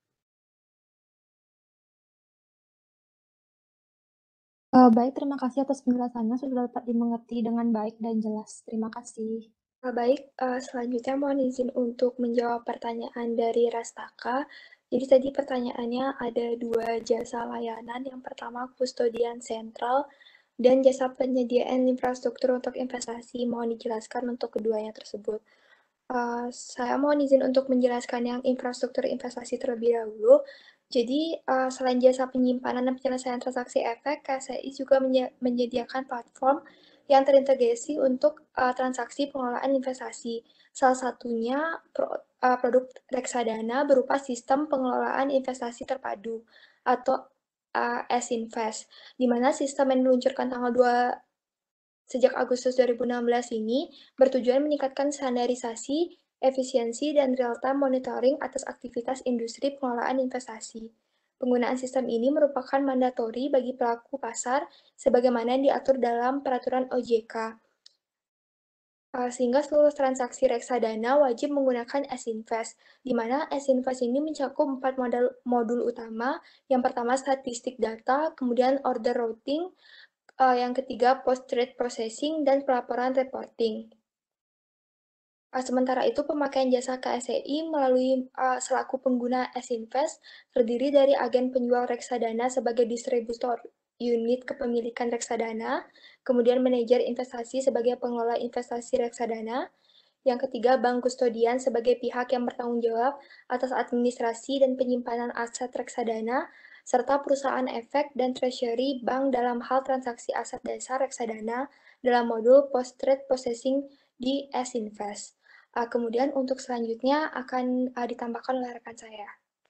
Baik, terima kasih atas penjelasannya, sudah dapat dimengerti dengan baik dan jelas. Terima kasih. Baik, selanjutnya mohon izin untuk menjawab pertanyaan dari Rastaka. Jadi tadi pertanyaannya ada 2 jasa layanan. Yang pertama kustodian sentral dan jasa penyediaan infrastruktur untuk investasi. Mohon dijelaskan untuk keduanya tersebut. Saya mohon izin untuk menjelaskan yang infrastruktur investasi terlebih dahulu. Jadi, selain jasa penyimpanan dan penyelesaian transaksi efek, KSEI juga menyediakan platform yang terintegrasi untuk transaksi pengelolaan investasi. Salah satunya produk reksadana berupa sistem pengelolaan investasi terpadu atau S-Invest, di mana sistem yang diluncurkan tanggal 2 sejak Agustus 2016 ini bertujuan meningkatkan standarisasi, efisiensi, dan real-time monitoring atas aktivitas industri pengelolaan investasi. Penggunaan sistem ini merupakan mandatori bagi pelaku pasar sebagaimana diatur dalam peraturan OJK. Sehingga seluruh transaksi reksadana wajib menggunakan S-Invest, di mana S-Invest ini mencakup 4 modul utama. Yang pertama statistik data, kemudian order routing, yang ketiga post-trade processing, dan pelaporan reporting. Sementara itu, pemakaian jasa KSEI melalui selaku pengguna S-Invest terdiri dari agen penjual reksadana sebagai distributor unit kepemilikan reksadana, kemudian manajer investasi sebagai pengelola investasi reksadana, yang ketiga bank kustodian sebagai pihak yang bertanggung jawab atas administrasi dan penyimpanan aset reksadana, serta perusahaan efek dan treasury bank dalam hal transaksi aset dasar reksadana dalam modul post-trade processing di S-Invest. Kemudian untuk selanjutnya akan ditambahkan oleh rekan saya.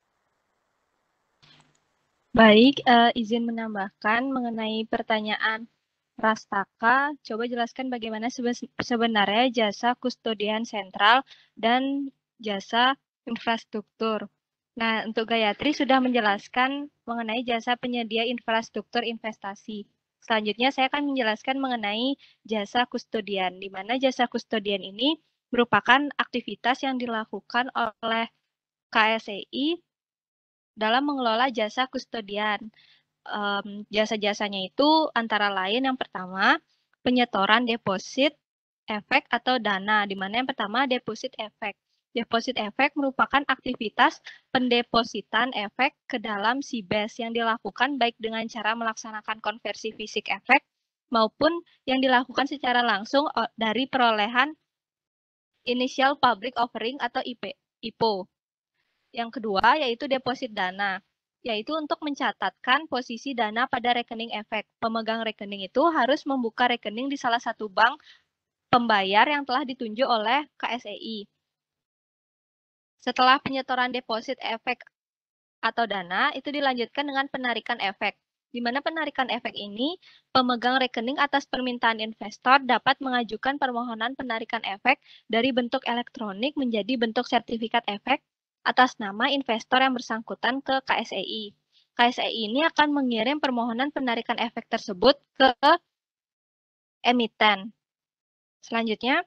Baik, izin menambahkan mengenai pertanyaan Rastaka, coba jelaskan bagaimana sebenarnya jasa kustodian sentral dan jasa infrastruktur. Nah, untuk Gayatri sudah menjelaskan mengenai jasa penyedia infrastruktur investasi. Selanjutnya saya akan menjelaskan mengenai jasa kustodian, di mana jasa kustodian ini merupakan aktivitas yang dilakukan oleh KSEI dalam mengelola jasa kustodian. Jasa-jasanya itu antara lain yang pertama, penyetoran deposit, efek atau dana, di mana yang pertama deposit efek. Deposit efek merupakan aktivitas pendepositan efek ke dalam CBAS yang dilakukan baik dengan cara melaksanakan konversi fisik efek maupun yang dilakukan secara langsung dari perolehan Initial Public Offering atau IPO. Yang kedua yaitu deposit dana, yaitu untuk mencatatkan posisi dana pada rekening efek. Pemegang rekening itu harus membuka rekening di salah satu bank pembayar yang telah ditunjuk oleh KSEI. Setelah penyetoran deposit efek atau dana, itu dilanjutkan dengan penarikan efek. Di mana penarikan efek ini, pemegang rekening atas permintaan investor dapat mengajukan permohonan penarikan efek dari bentuk elektronik menjadi bentuk sertifikat efek atas nama investor yang bersangkutan ke KSEI. KSEI ini akan mengirim permohonan penarikan efek tersebut ke emiten. Selanjutnya,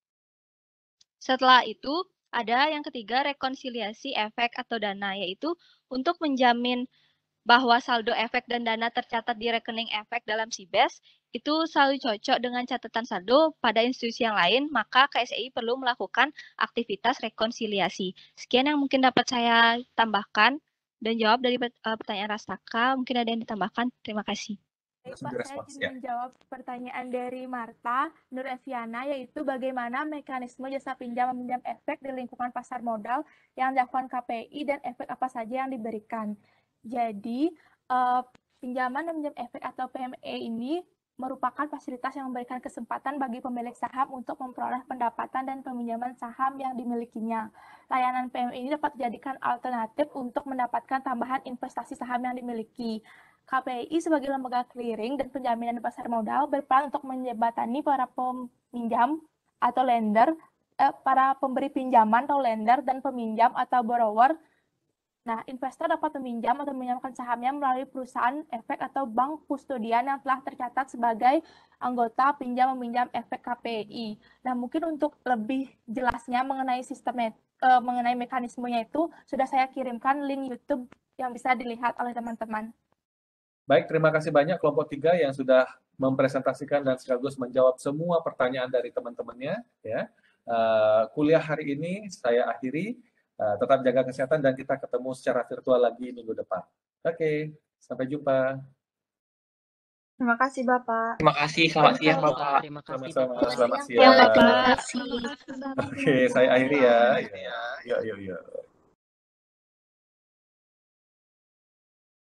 setelah itu ada yang ketiga rekonsiliasi efek atau dana, yaitu untuk menjamin bahwa saldo efek dan dana tercatat di rekening efek dalam CBAS itu selalu cocok dengan catatan saldo pada institusi yang lain, maka KSEI perlu melakukan aktivitas rekonsiliasi. Sekian yang mungkin dapat saya tambahkan dan jawab dari pertanyaan Rastaka. Mungkin ada yang ditambahkan. Terima kasih. Baik, Pak, saya ingin menjawab pertanyaan dari Marta Nur Eviana, yaitu bagaimana mekanisme jasa pinjam meminjam efek di lingkungan pasar modal yang dilakukan KPI dan efek apa saja yang diberikan. Jadi, pinjaman dan meminjam efek atau PME ini merupakan fasilitas yang memberikan kesempatan bagi pemilik saham untuk memperoleh pendapatan dan peminjaman saham yang dimilikinya. Layanan PME ini dapat dijadikan alternatif untuk mendapatkan tambahan investasi saham yang dimiliki. KPI sebagai lembaga clearing dan penjaminan di pasar modal berperan untuk menjembatani para peminjam atau lender, para pemberi pinjaman atau lender dan peminjam atau borrower. Nah, investor dapat meminjam atau meminjamkan sahamnya melalui perusahaan efek atau bank kustodian yang telah tercatat sebagai anggota pinjam-meminjam efek KPI. Nah, mungkin untuk lebih jelasnya mengenai sistemnya, mengenai mekanismenya itu, sudah saya kirimkan link YouTube yang bisa dilihat oleh teman-teman. Baik, terima kasih banyak kelompok 3 yang sudah mempresentasikan dan sekaligus menjawab semua pertanyaan dari teman-temannya. Ya. Kuliah hari ini saya akhiri. Tetap jaga kesehatan dan kita ketemu secara virtual lagi minggu depan. Oke, sampai jumpa. Terima kasih Bapak. Terima kasih, selamat siang Bapak. Sama-sama, selamat siang. Terima kasih. Oke, saya akhiri ya. Yuk.